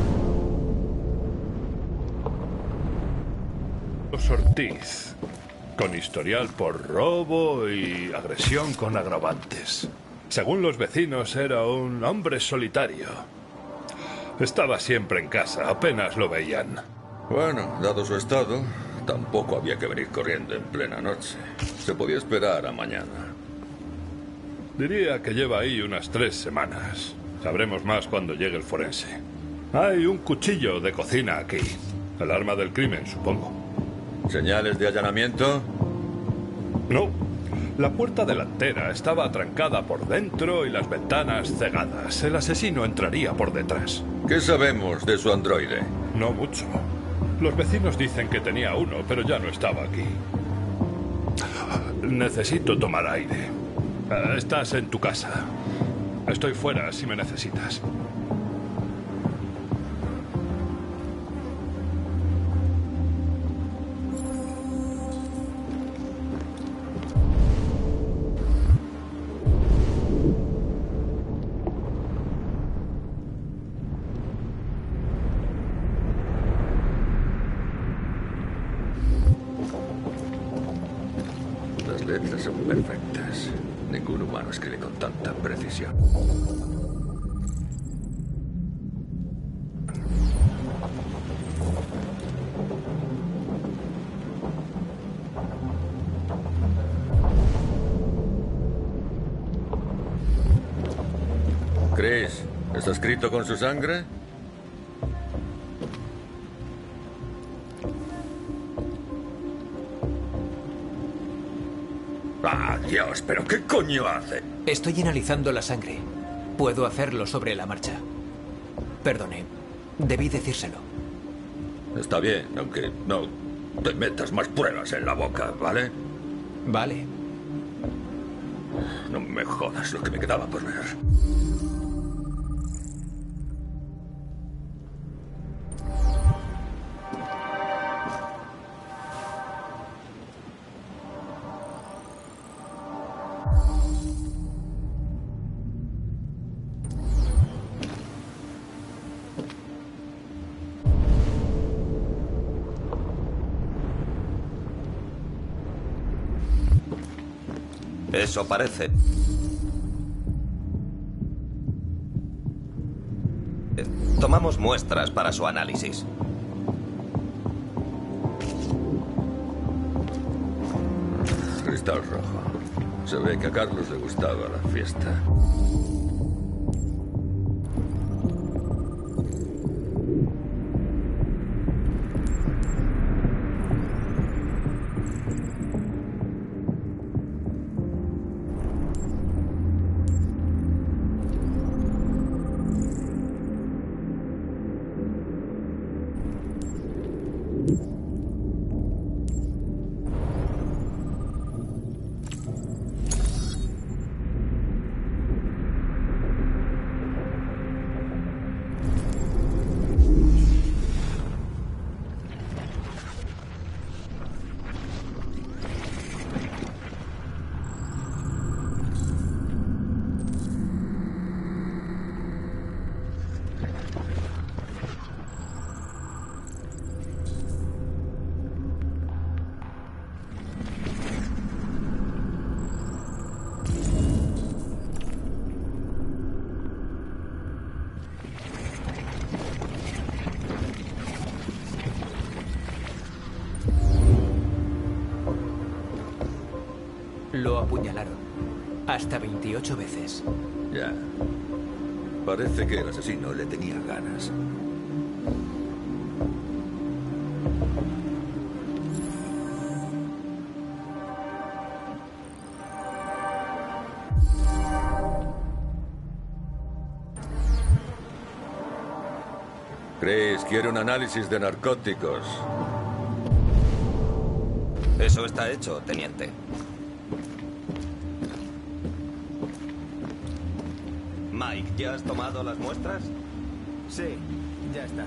Ortiz, con historial por robo y agresión con agravantes. Según los vecinos, era un hombre solitario. Estaba siempre en casa, apenas lo veían. Bueno, dado su estado, tampoco había que venir corriendo en plena noche. Se podía esperar a mañana. Diría que lleva ahí unas tres semanas. Sabremos más cuando llegue el forense. Hay un cuchillo de cocina aquí. El arma del crimen, supongo. ¿Señales de allanamiento? No. La puerta delantera estaba atrancada por dentro y las ventanas cegadas. El asesino entraría por detrás. ¿Qué sabemos de su androide? No mucho. Los vecinos dicen que tenía uno, pero ya no estaba aquí. Necesito tomar aire. Estás en tu casa. Estoy fuera si me necesitas. Las letras son perfectas. Ningún humano escribe con tanta precisión. Chris, ¿está escrito con su sangre? ¡Ah, Dios! ¿Pero qué coño hace? Estoy analizando la sangre. Puedo hacerlo sobre la marcha. Perdone, debí decírselo. Está bien, aunque no te metas más pruebas en la boca, ¿vale? Vale. No me jodas lo que me quedaba por ver. Eso parece. Tomamos muestras para su análisis. Cristal rojo. Se ve que a Carlos le gustaba la fiesta. Lo apuñalaron. Hasta veintiocho veces. Ya. Parece que el asesino le tenía ganas. Chris quiere un análisis de narcóticos. Eso está hecho, teniente. Mike, ¿ya has tomado las muestras? Sí. Ya está.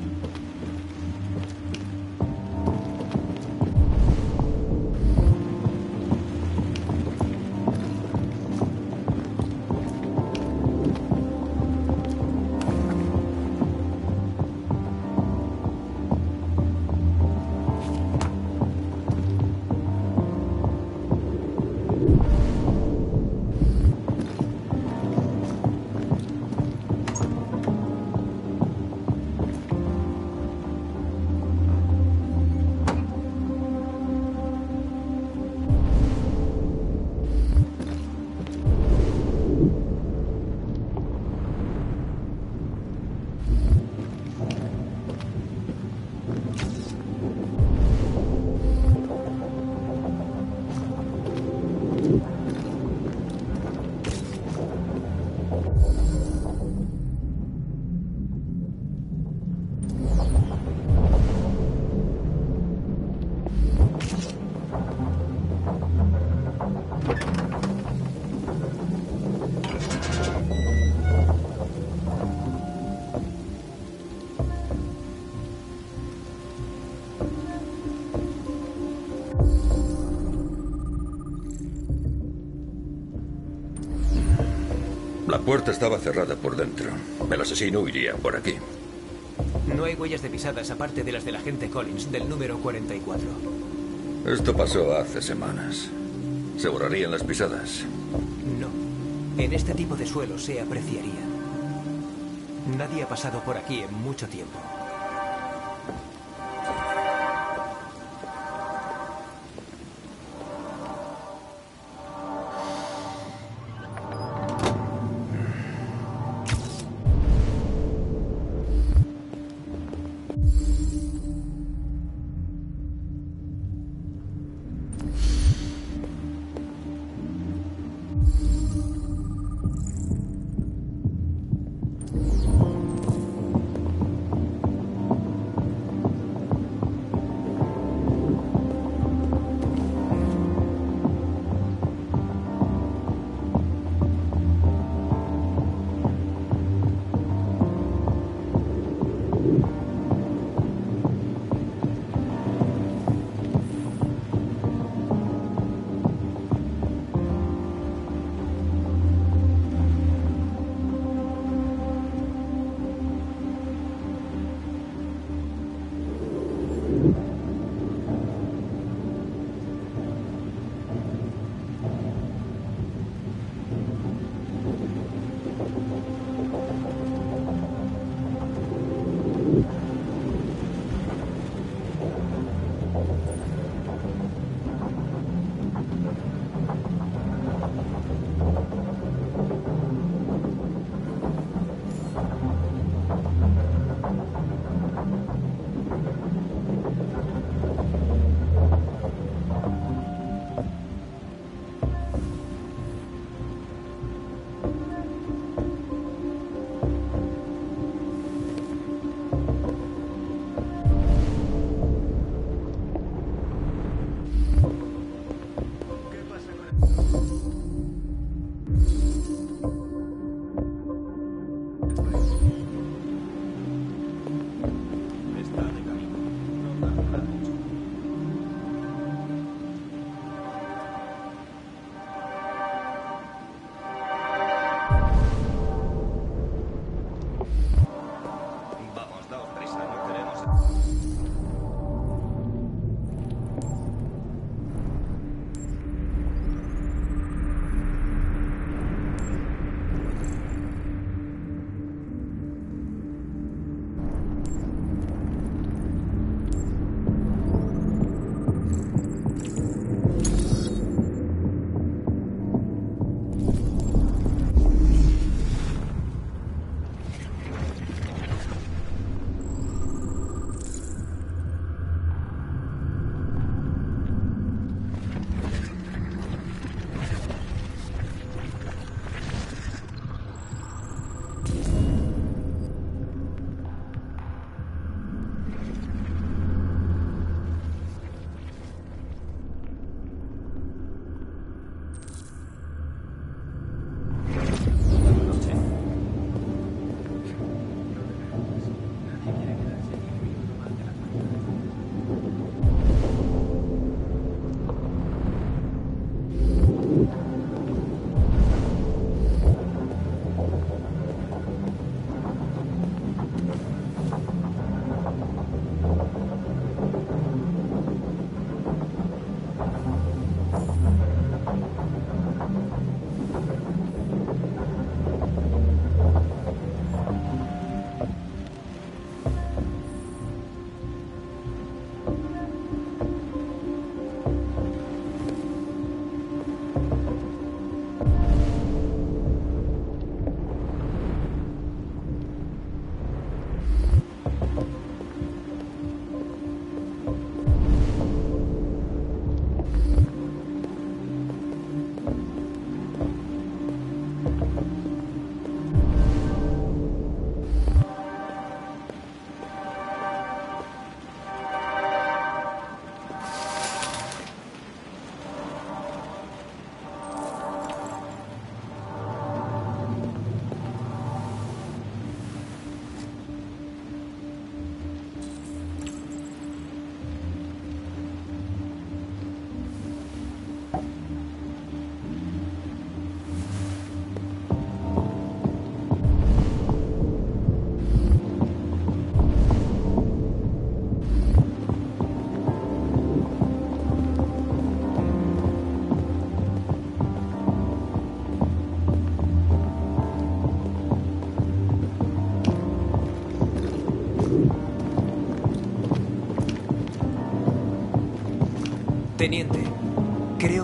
La puerta estaba cerrada por dentro. El asesino iría por aquí. No hay huellas de pisadas aparte de las del agente Collins, del número cuarenta y cuatro. Esto pasó hace semanas. ¿Se borrarían las pisadas? No. En este tipo de suelo se apreciaría. Nadie ha pasado por aquí en mucho tiempo.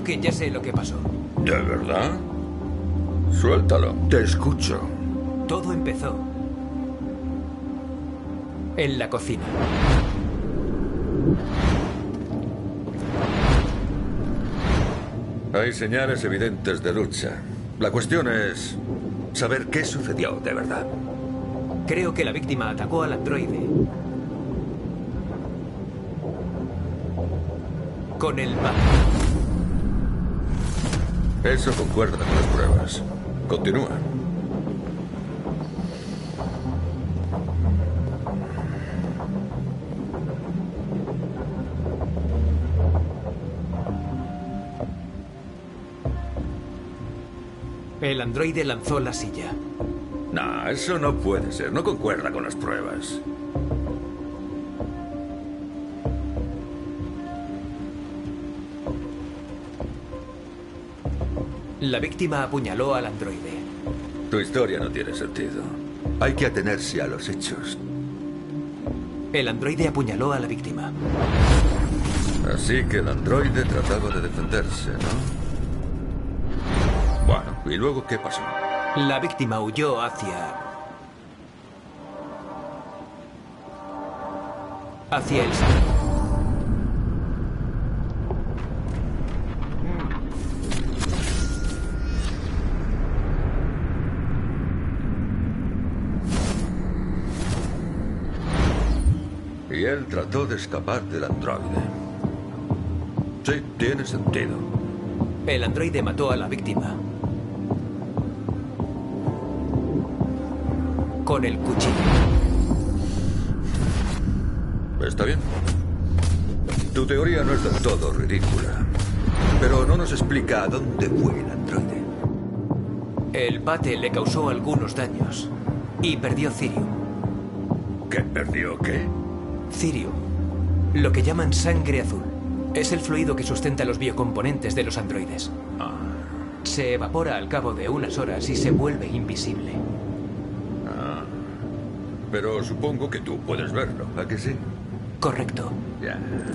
que ya sé lo que pasó. ¿De verdad? Suéltalo. Te escucho. Todo empezó en la cocina. Hay señales evidentes de lucha. La cuestión es saber qué sucedió de verdad. Creo que la víctima atacó al androide con el bate. Eso concuerda con las pruebas. Continúa. El androide lanzó la silla. No, eso no puede ser. No concuerda con las pruebas. La víctima apuñaló al androide. Tu historia no tiene sentido. Hay que atenerse a los hechos. El androide apuñaló a la víctima. Así que el androide trataba de defenderse, ¿no? Bueno, ¿y luego qué pasó? La víctima huyó hacia... hacia el salón. Y él trató de escapar del androide. Sí, tiene sentido. El androide mató a la víctima con el cuchillo. Está bien. Tu teoría no es del todo ridícula, pero no nos explica a dónde fue el androide. El bate le causó algunos daños y perdió Cirium. ¿Qué perdió qué? Cirium, lo que llaman sangre azul. Es el fluido que sustenta los biocomponentes de los androides. Ah. Se evapora al cabo de unas horas y se vuelve invisible. Ah. Pero supongo que tú puedes verlo, ¿a que sí? Correcto. Ya.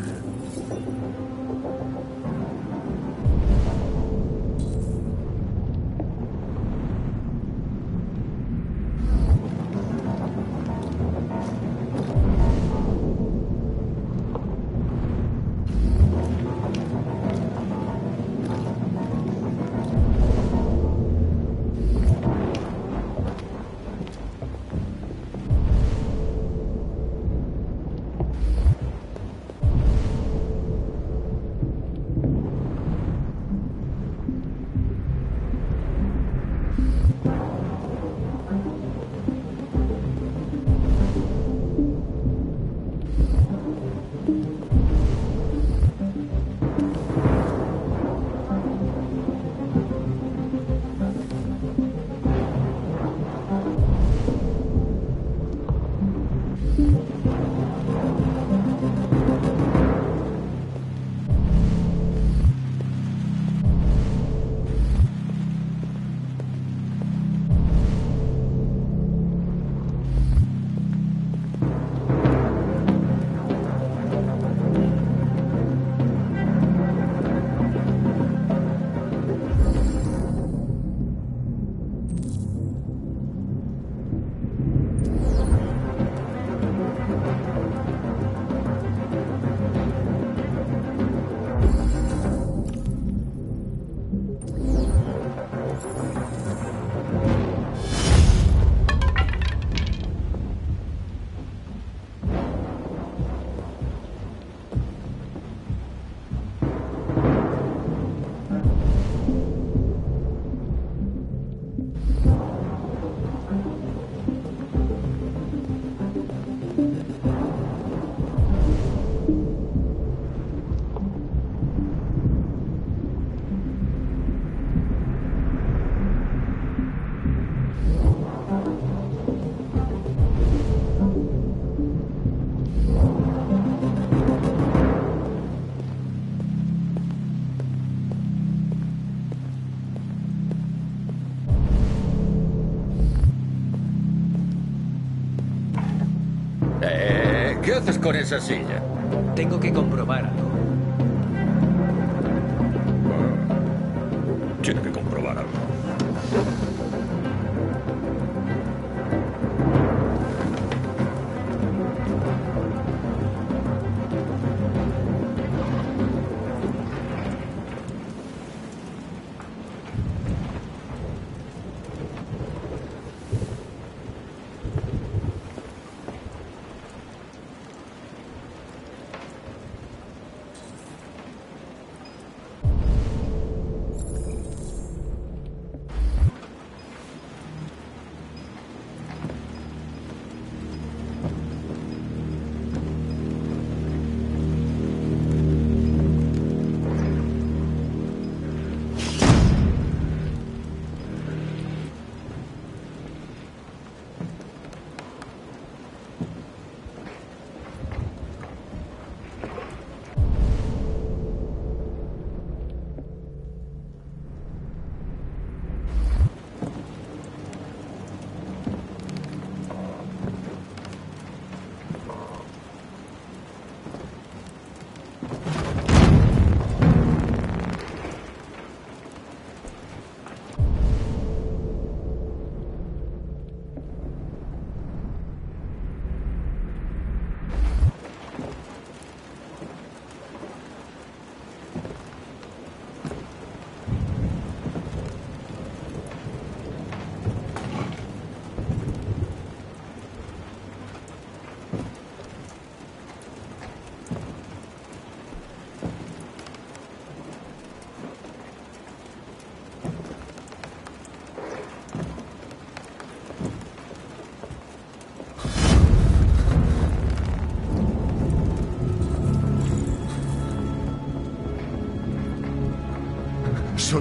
¿Qué haces con esa silla? Tengo que comprobar algo.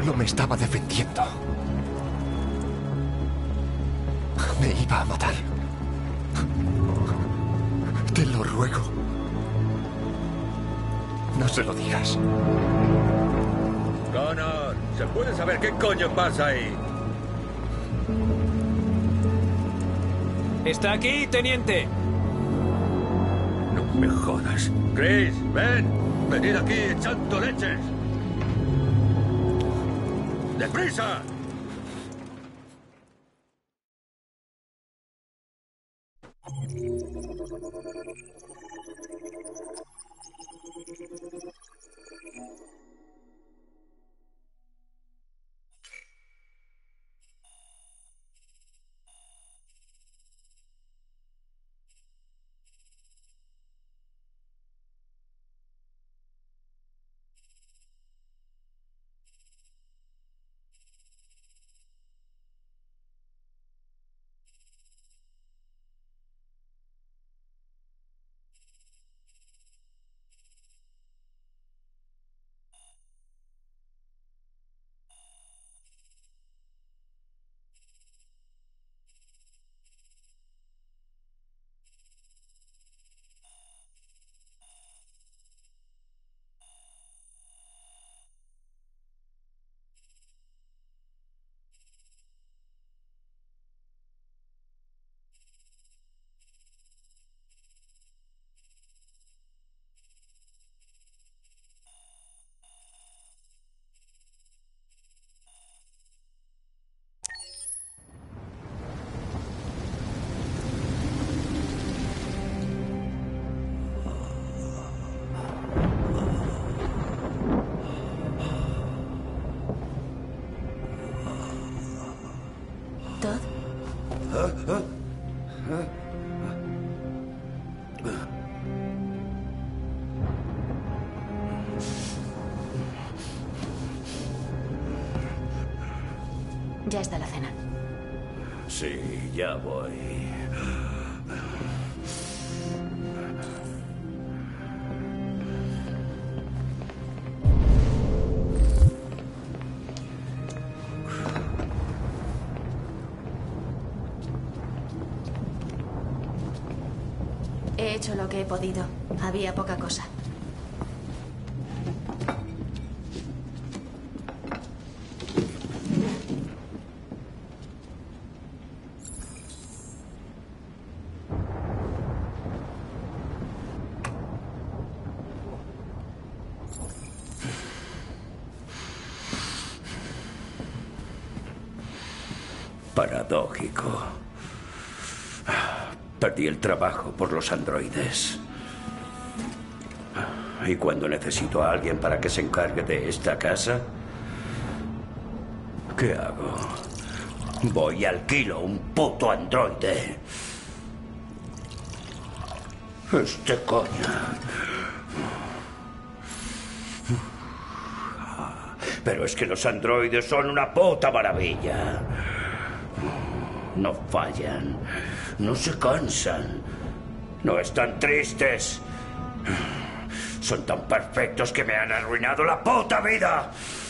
Solo me estaba defendiendo. Me iba a matar. Te lo ruego. No se lo digas. Connor, ¿se puede saber qué coño pasa ahí? ¿Está aquí, teniente? No me jodas. Chris, ven. Venid aquí echando leches. ¡Deprisa! Ya está la cena. Sí, ya voy. He hecho lo que he podido. Había poca cosa. Paradójico. Perdí el trabajo por los androides. Y cuando necesito a alguien para que se encargue de esta casa, ¿qué hago? Voy y alquilo un puto androide. Este coño. Pero es que los androides son una puta maravilla. No fallan, no se cansan, no están tristes. Son tan perfectos que me han arruinado la puta vida.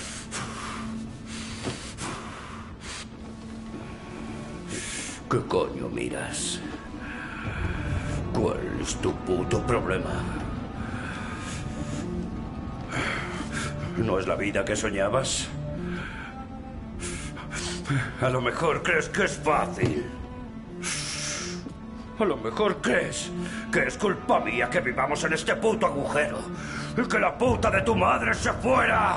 ¿Qué coño miras? ¿Cuál es tu puto problema? ¿No es la vida que soñabas? A lo mejor crees que es fácil. A lo mejor crees que es culpa mía que vivamos en este puto agujero y que la puta de tu madre se fuera.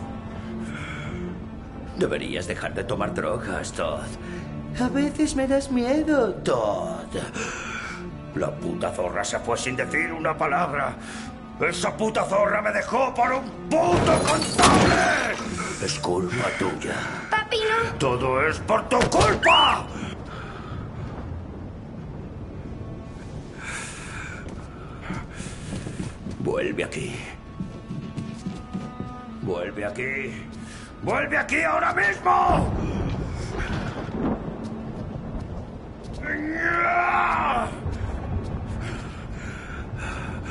Deberías dejar de tomar drogas, Todd. A veces me das miedo, Todd. La puta zorra se fue sin decir una palabra. Esa puta zorra me dejó por un puto contable. Es culpa tuya. Papi, no. Todo es por tu culpa. Vuelve aquí. Vuelve aquí. ¡Vuelve aquí ahora mismo!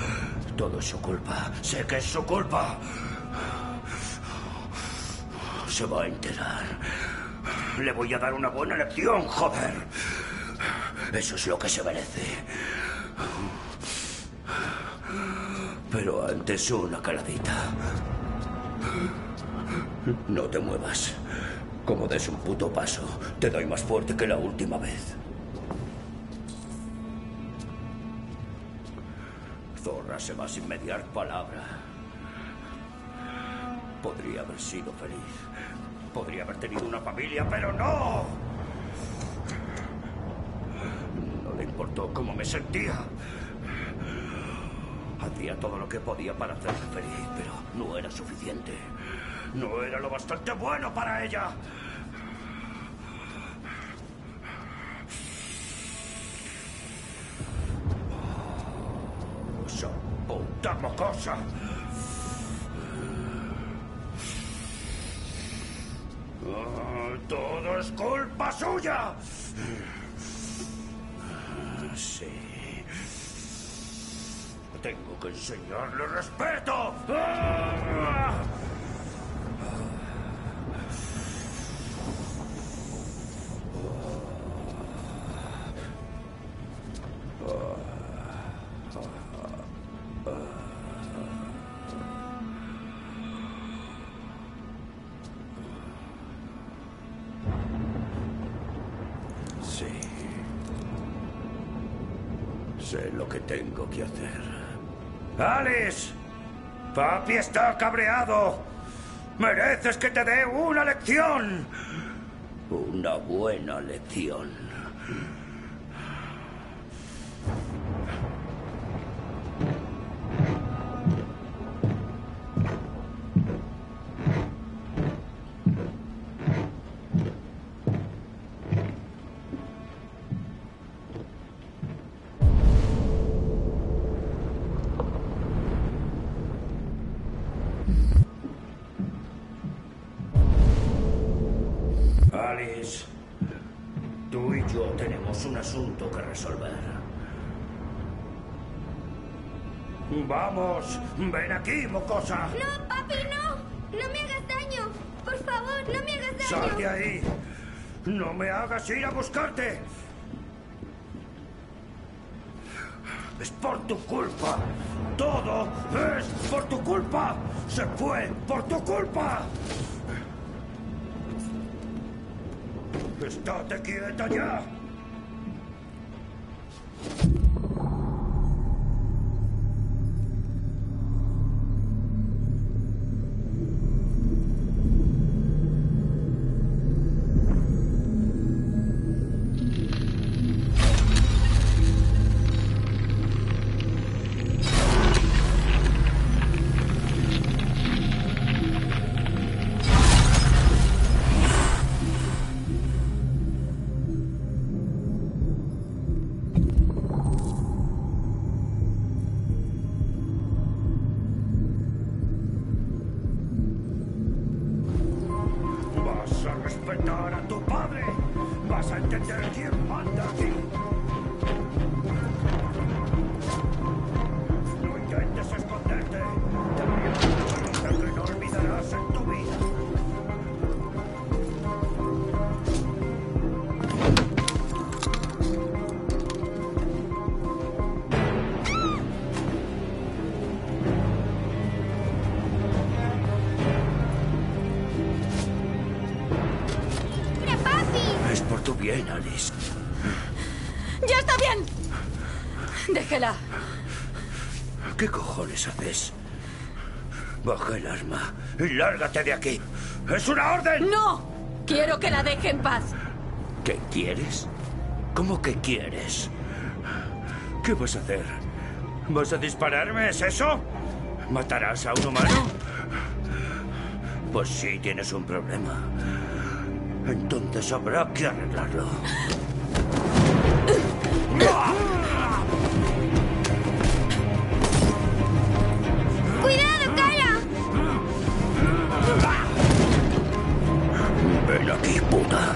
Todo es su culpa. Sé que es su culpa. se va a enterar. Le voy a dar una buena lección, joder. Eso es lo que se merece. Pero antes una caladita. No te muevas. Como des un puto paso, te doy más fuerte que la última vez. Zorra se va sin mediar palabra. Podría haber sido feliz. Podría haber tenido una familia, pero no. No le importó cómo me sentía. Hacía todo lo que podía para hacerme feliz, pero no era suficiente. No era lo bastante bueno para ella. Esa puta mocosa. Todo es culpa suya. Sí. Tengo que enseñarle respeto. Sí. Sé lo que tengo que hacer. ¡Alice! ¡Papi está cabreado! ¡Mereces que te dé una lección! Una buena lección. Alice, tú y yo tenemos un asunto que resolver. Vamos, ven aquí, mocosa. No, papi, no. No me hagas daño. Por favor, no me hagas daño. Sal de ahí. No me hagas ir a buscarte. Es por tu culpa. Todo es por tu culpa. Se fue por tu culpa. ¡Estate quieta ya! Vas a respetar a tu padre. Vas a entender quién manda aquí. No intentes esconderte. Te voy a decir una cosa que no olvidarás en tu vida. Es por tu bien, Alice. ¡Ya está bien! Déjela. ¿Qué cojones haces? Baja el arma y lárgate de aquí. ¡Es una orden! ¡No! Quiero que la deje en paz. ¿Qué quieres? ¿Cómo que quieres? ¿Qué vas a hacer? ¿Vas a dispararme? ¿Es eso? ¿Matarás a un humano? Pues sí, tienes un problema. Entonces habrá que arreglarlo. ¡Cuidado, cara! Ven aquí, puta.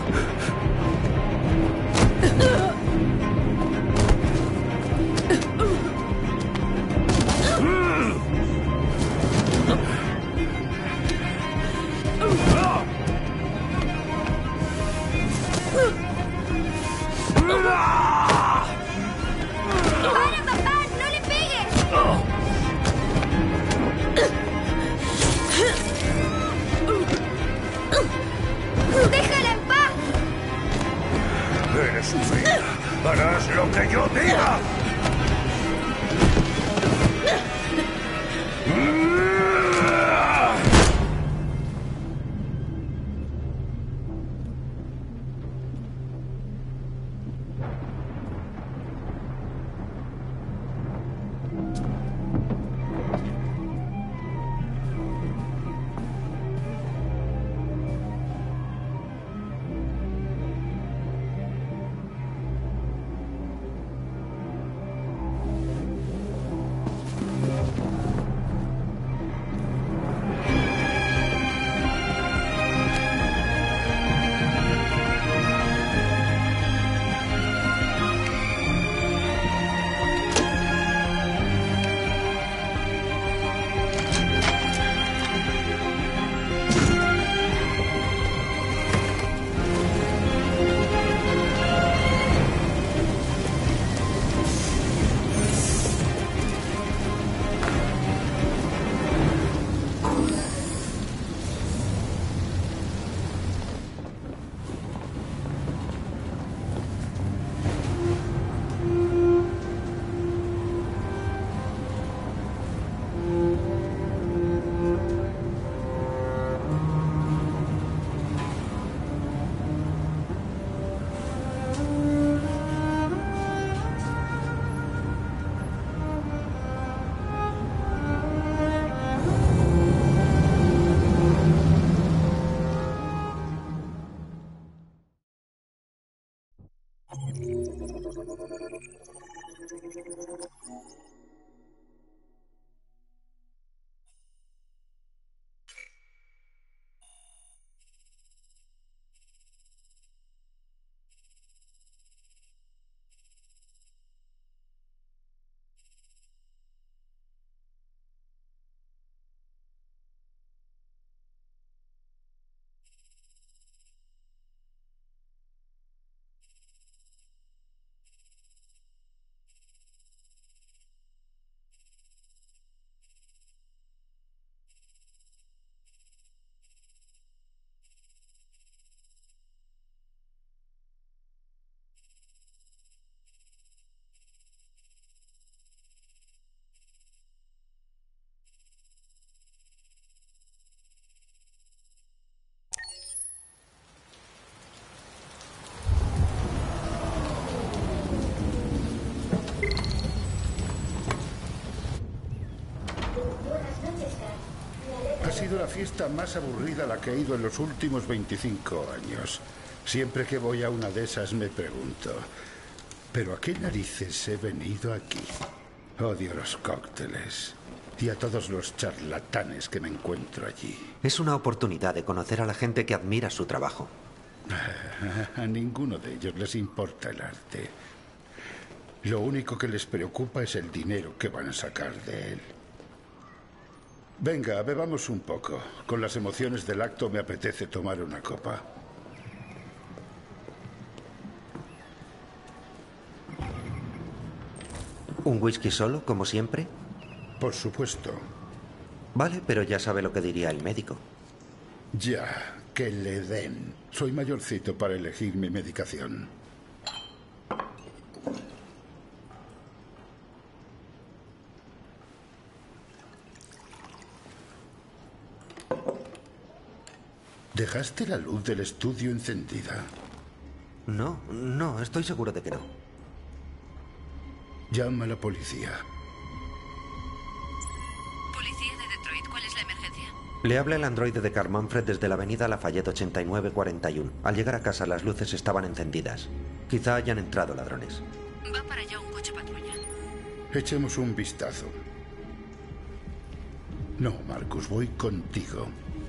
Eres sufrida. Harás lo que yo diga. Ha sido la fiesta más aburrida a la que he ido en los últimos veinticinco años. Siempre que voy a una de esas me pregunto, ¿pero a qué narices he venido aquí? Odio los cócteles y a todos los charlatanes que me encuentro allí. Es una oportunidad de conocer a la gente que admira su trabajo. A ninguno de ellos les importa el arte. Lo único que les preocupa es el dinero que van a sacar de él. Venga, bebamos un poco. Con las emociones del acto me apetece tomar una copa. ¿Un whisky solo, como siempre? Por supuesto. Vale, pero ya sabe lo que diría el médico. Ya, que le den. Soy mayorcito para elegir mi medicación. ¿Dejaste la luz del estudio encendida? No, no, estoy seguro de que no. Llama a la policía. Policía de Detroit, ¿cuál es la emergencia? Le habla el androide de Carl Manfred desde la avenida Lafayette ochenta y nueve cuarenta y uno. Al llegar a casa las luces estaban encendidas. Quizá hayan entrado ladrones. Va para allá un coche patrulla. Echemos un vistazo. No, Marcus, voy contigo.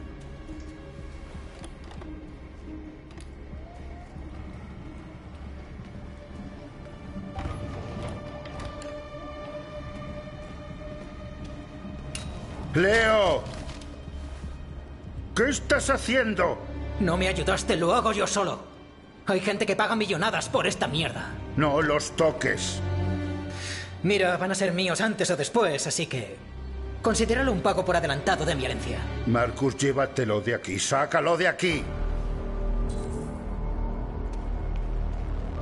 ¡Leo! ¿Qué estás haciendo? No me ayudaste, lo hago yo solo. Hay gente que paga millonadas por esta mierda. No los toques. Mira, van a ser míos antes o después, así que... considéralo un pago por adelantado de mi herencia. Marcus, llévatelo de aquí. ¡Sácalo de aquí!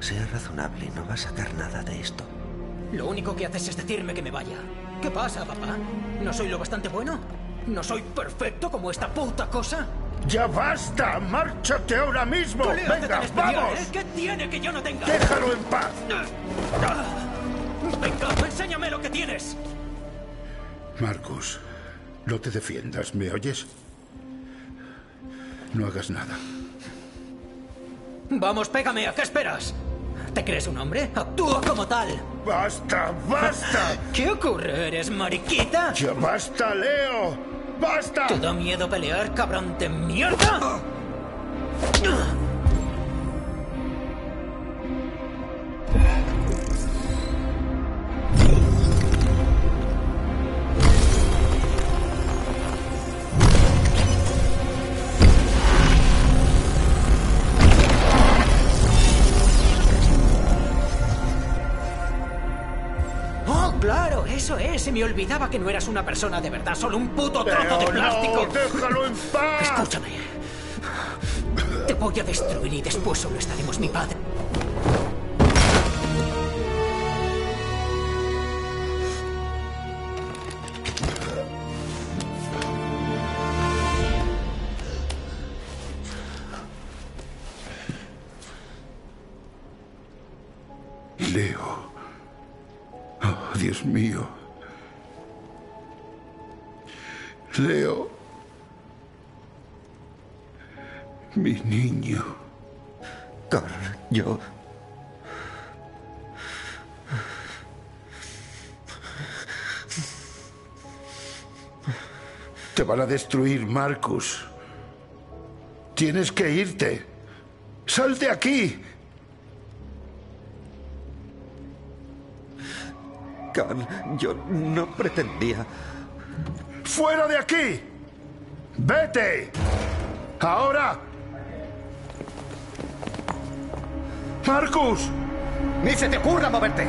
Sea razonable, no va a sacar nada de esto. Lo único que haces es decirme que me vaya. ¿Qué pasa, papá? ¿No soy lo bastante bueno? ¿No soy perfecto como esta puta cosa? ¡Ya basta! ¡Márchate ahora mismo! ¿Qué le hace ¡Venga, tan especial, vamos! eh? ¿Qué tiene que yo no tenga? ¡Déjalo en paz! Venga, enséñame lo que tienes. Marcus, no te defiendas, ¿me oyes? No hagas nada. Vamos, pégame, ¿a qué esperas? ¿Te crees un hombre? Actúa como tal. ¡Basta, basta! ¿Qué ocurre? ¿Eres mariquita? ¡Ya basta, Leo! ¡Basta! ¿Te da miedo pelear, cabrón de mierda? Claro, eso es. Se me olvidaba que no eras una persona de verdad, solo un puto trozo de plástico. No, ¡déjalo en paz! Escúchame. Te voy a destruir y después solo estaremos mi padre. Leo. Oh, Dios mío. Leo. Mi niño. Carl, yo... Te van a destruir, Marcus. Tienes que irte. ¡Sal de aquí! Carl, yo no pretendía... ¡Fuera de aquí! ¡Vete! ¡Ahora! ¡Marcus! ¡Ni se te ocurra moverte!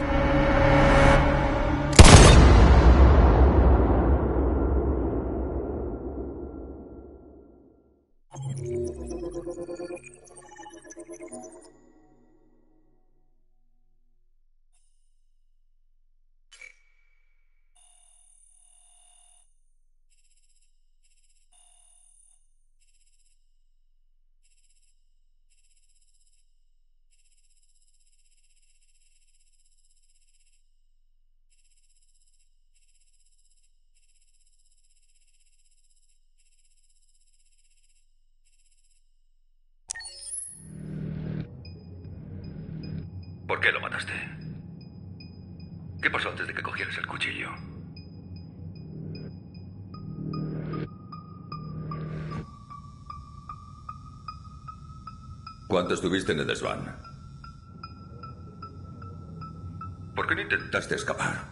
¿Por qué lo mataste? ¿Qué pasó antes de que cogieras el cuchillo? ¿Cuánto estuviste en el desván? ¿Por qué no intentaste escapar?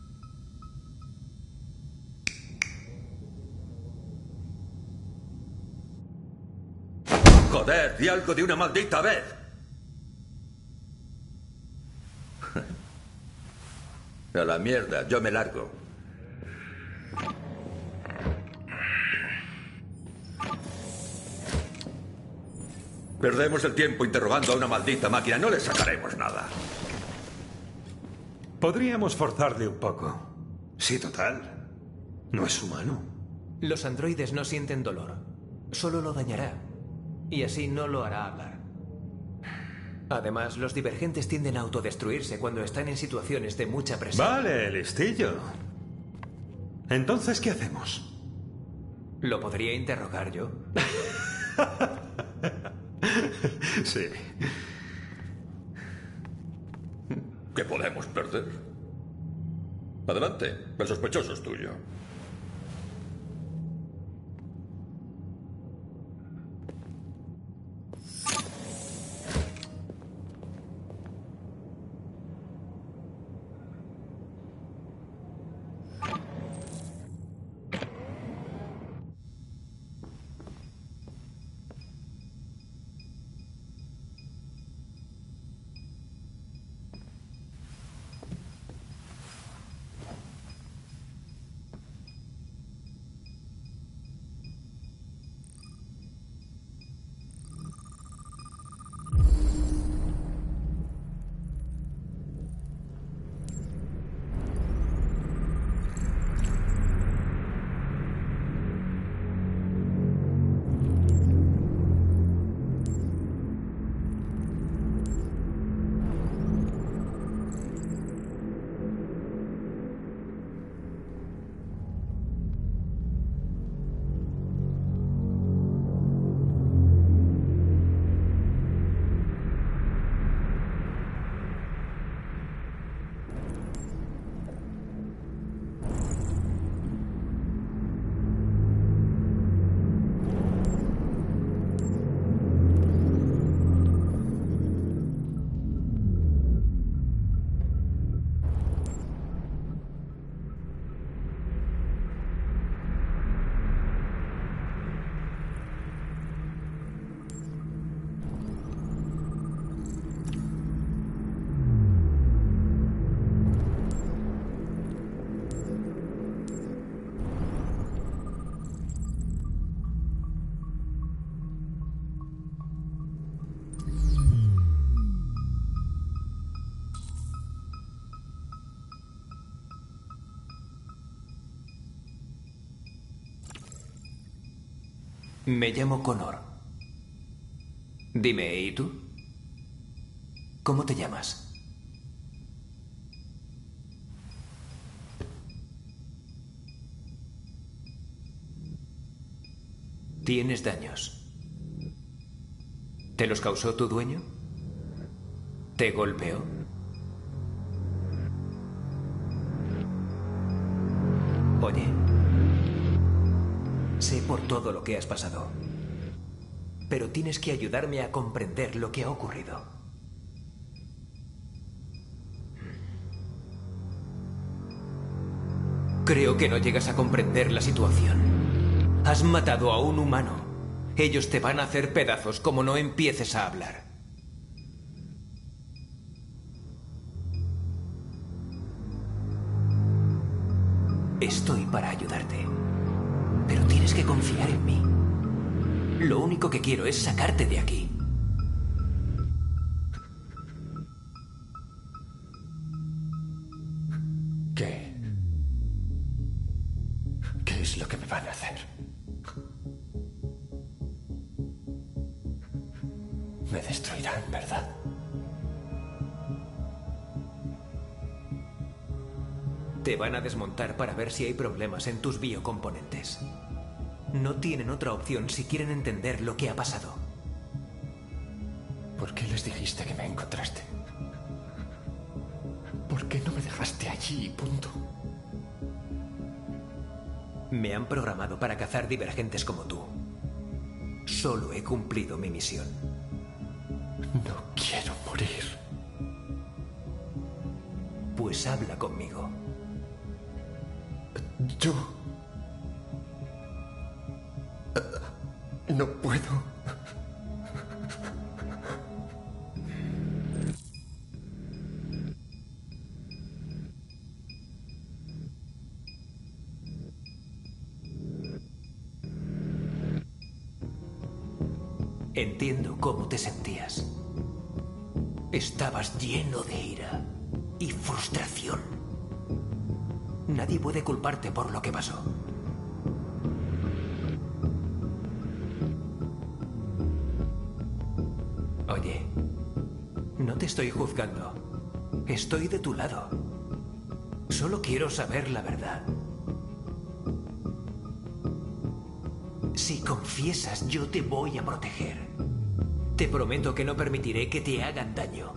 ¡Joder! ¡Di algo de una maldita vez! A la mierda, yo me largo. Perdemos el tiempo interrogando a una maldita máquina. No le sacaremos nada. Podríamos forzarle un poco. Sí, total. No es humano. Los androides no sienten dolor. Solo lo dañará. Y así no lo hará hablar. Además, los divergentes tienden a autodestruirse cuando están en situaciones de mucha presión. Vale, listillo. Entonces, ¿qué hacemos? ¿Lo podría interrogar yo? Sí. ¿Qué podemos perder? Adelante, el sospechoso es tuyo. Me llamo Connor. Dime, ¿y tú? ¿Cómo te llamas? Tienes daños. ¿Te los causó tu dueño? ¿Te golpeó? Oye, sé por todo lo que has pasado, pero tienes que ayudarme a comprender lo que ha ocurrido. Creo que no llegas a comprender la situación. Has matado a un humano. Ellos te van a hacer pedazos como no empieces a hablar. Estoy para ayudarte, pero tienes que confiar en mí. Lo único que quiero es sacarte de aquí. ¿Qué? ¿Qué es lo que me van a hacer? Me destruirán, ¿verdad? Te van a desmontar para ver si hay problemas en tus biocomponentes. No tienen otra opción si quieren entender lo que ha pasado. ¿Por qué les dijiste que me encontraste? ¿Por qué no me dejaste allí y punto? Me han programado para cazar divergentes como tú. Solo he cumplido mi misión. No quiero morir. Pues habla conmigo. Yo... No puedo. Entiendo cómo te sentías. Estabas lleno de ira y frustración. Nadie puede culparte por lo que pasó. Oye, no te estoy juzgando. Estoy de tu lado. Solo quiero saber la verdad. Si confiesas, yo te voy a proteger. Te prometo que no permitiré que te hagan daño.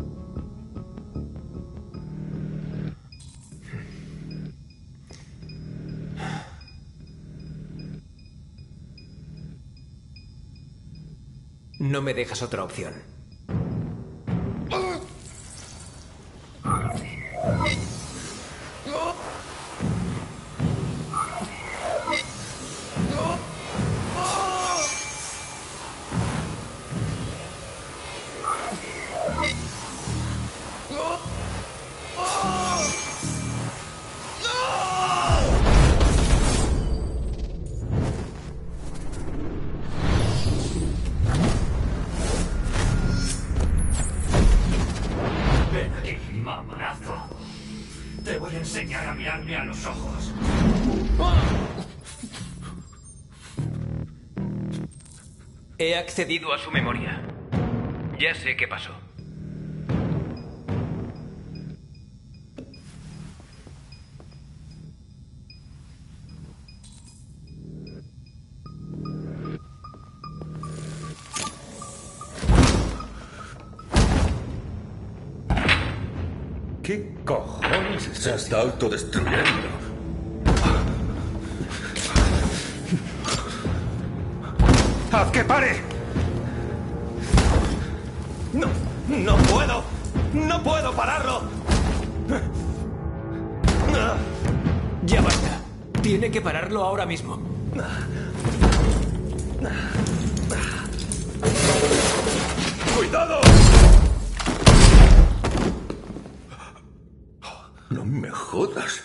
No me dejas otra opción. Ven aquí, mamonazo. Te voy a enseñar a mirarme a los ojos. He accedido a su memoria. Ya sé qué pasó. ¿Qué cojones se está autodestruyendo? ¡Haz que pare! ¡No! ¡No puedo! ¡No puedo pararlo! Ya basta. Tiene que pararlo ahora mismo. ¡Cuidado! No me jodas.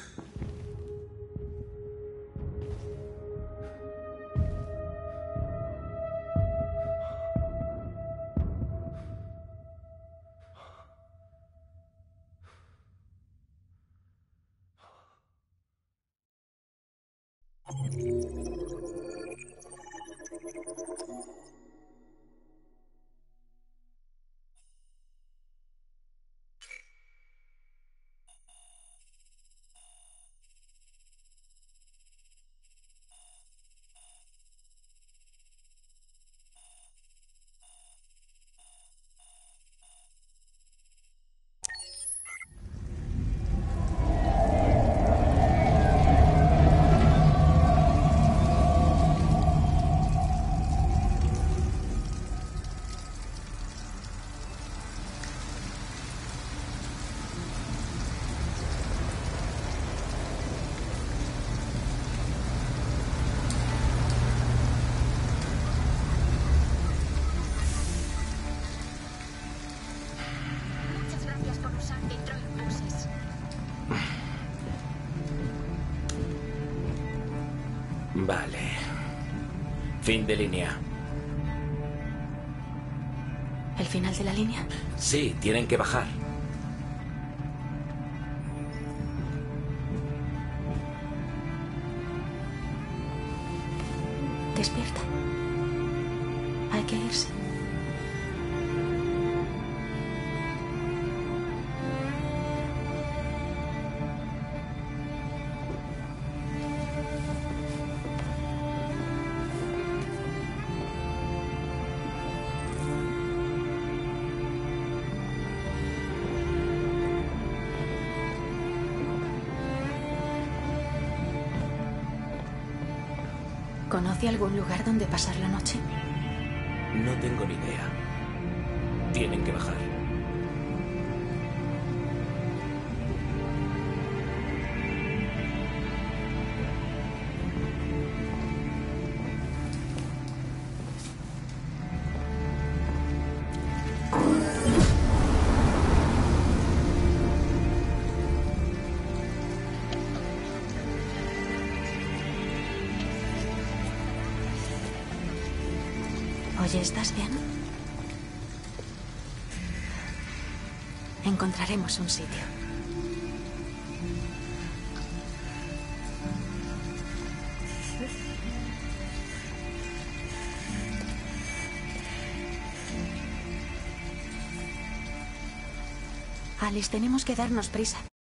Fin de línea. ¿El final de la línea? Sí, tienen que bajar. Despierta. Hay que irse. ¿Conoce algún lugar donde pasar la noche? No tengo ni idea. Tienen que bajar. Oye, ¿estás bien? Encontraremos un sitio. Alice, tenemos que darnos prisa.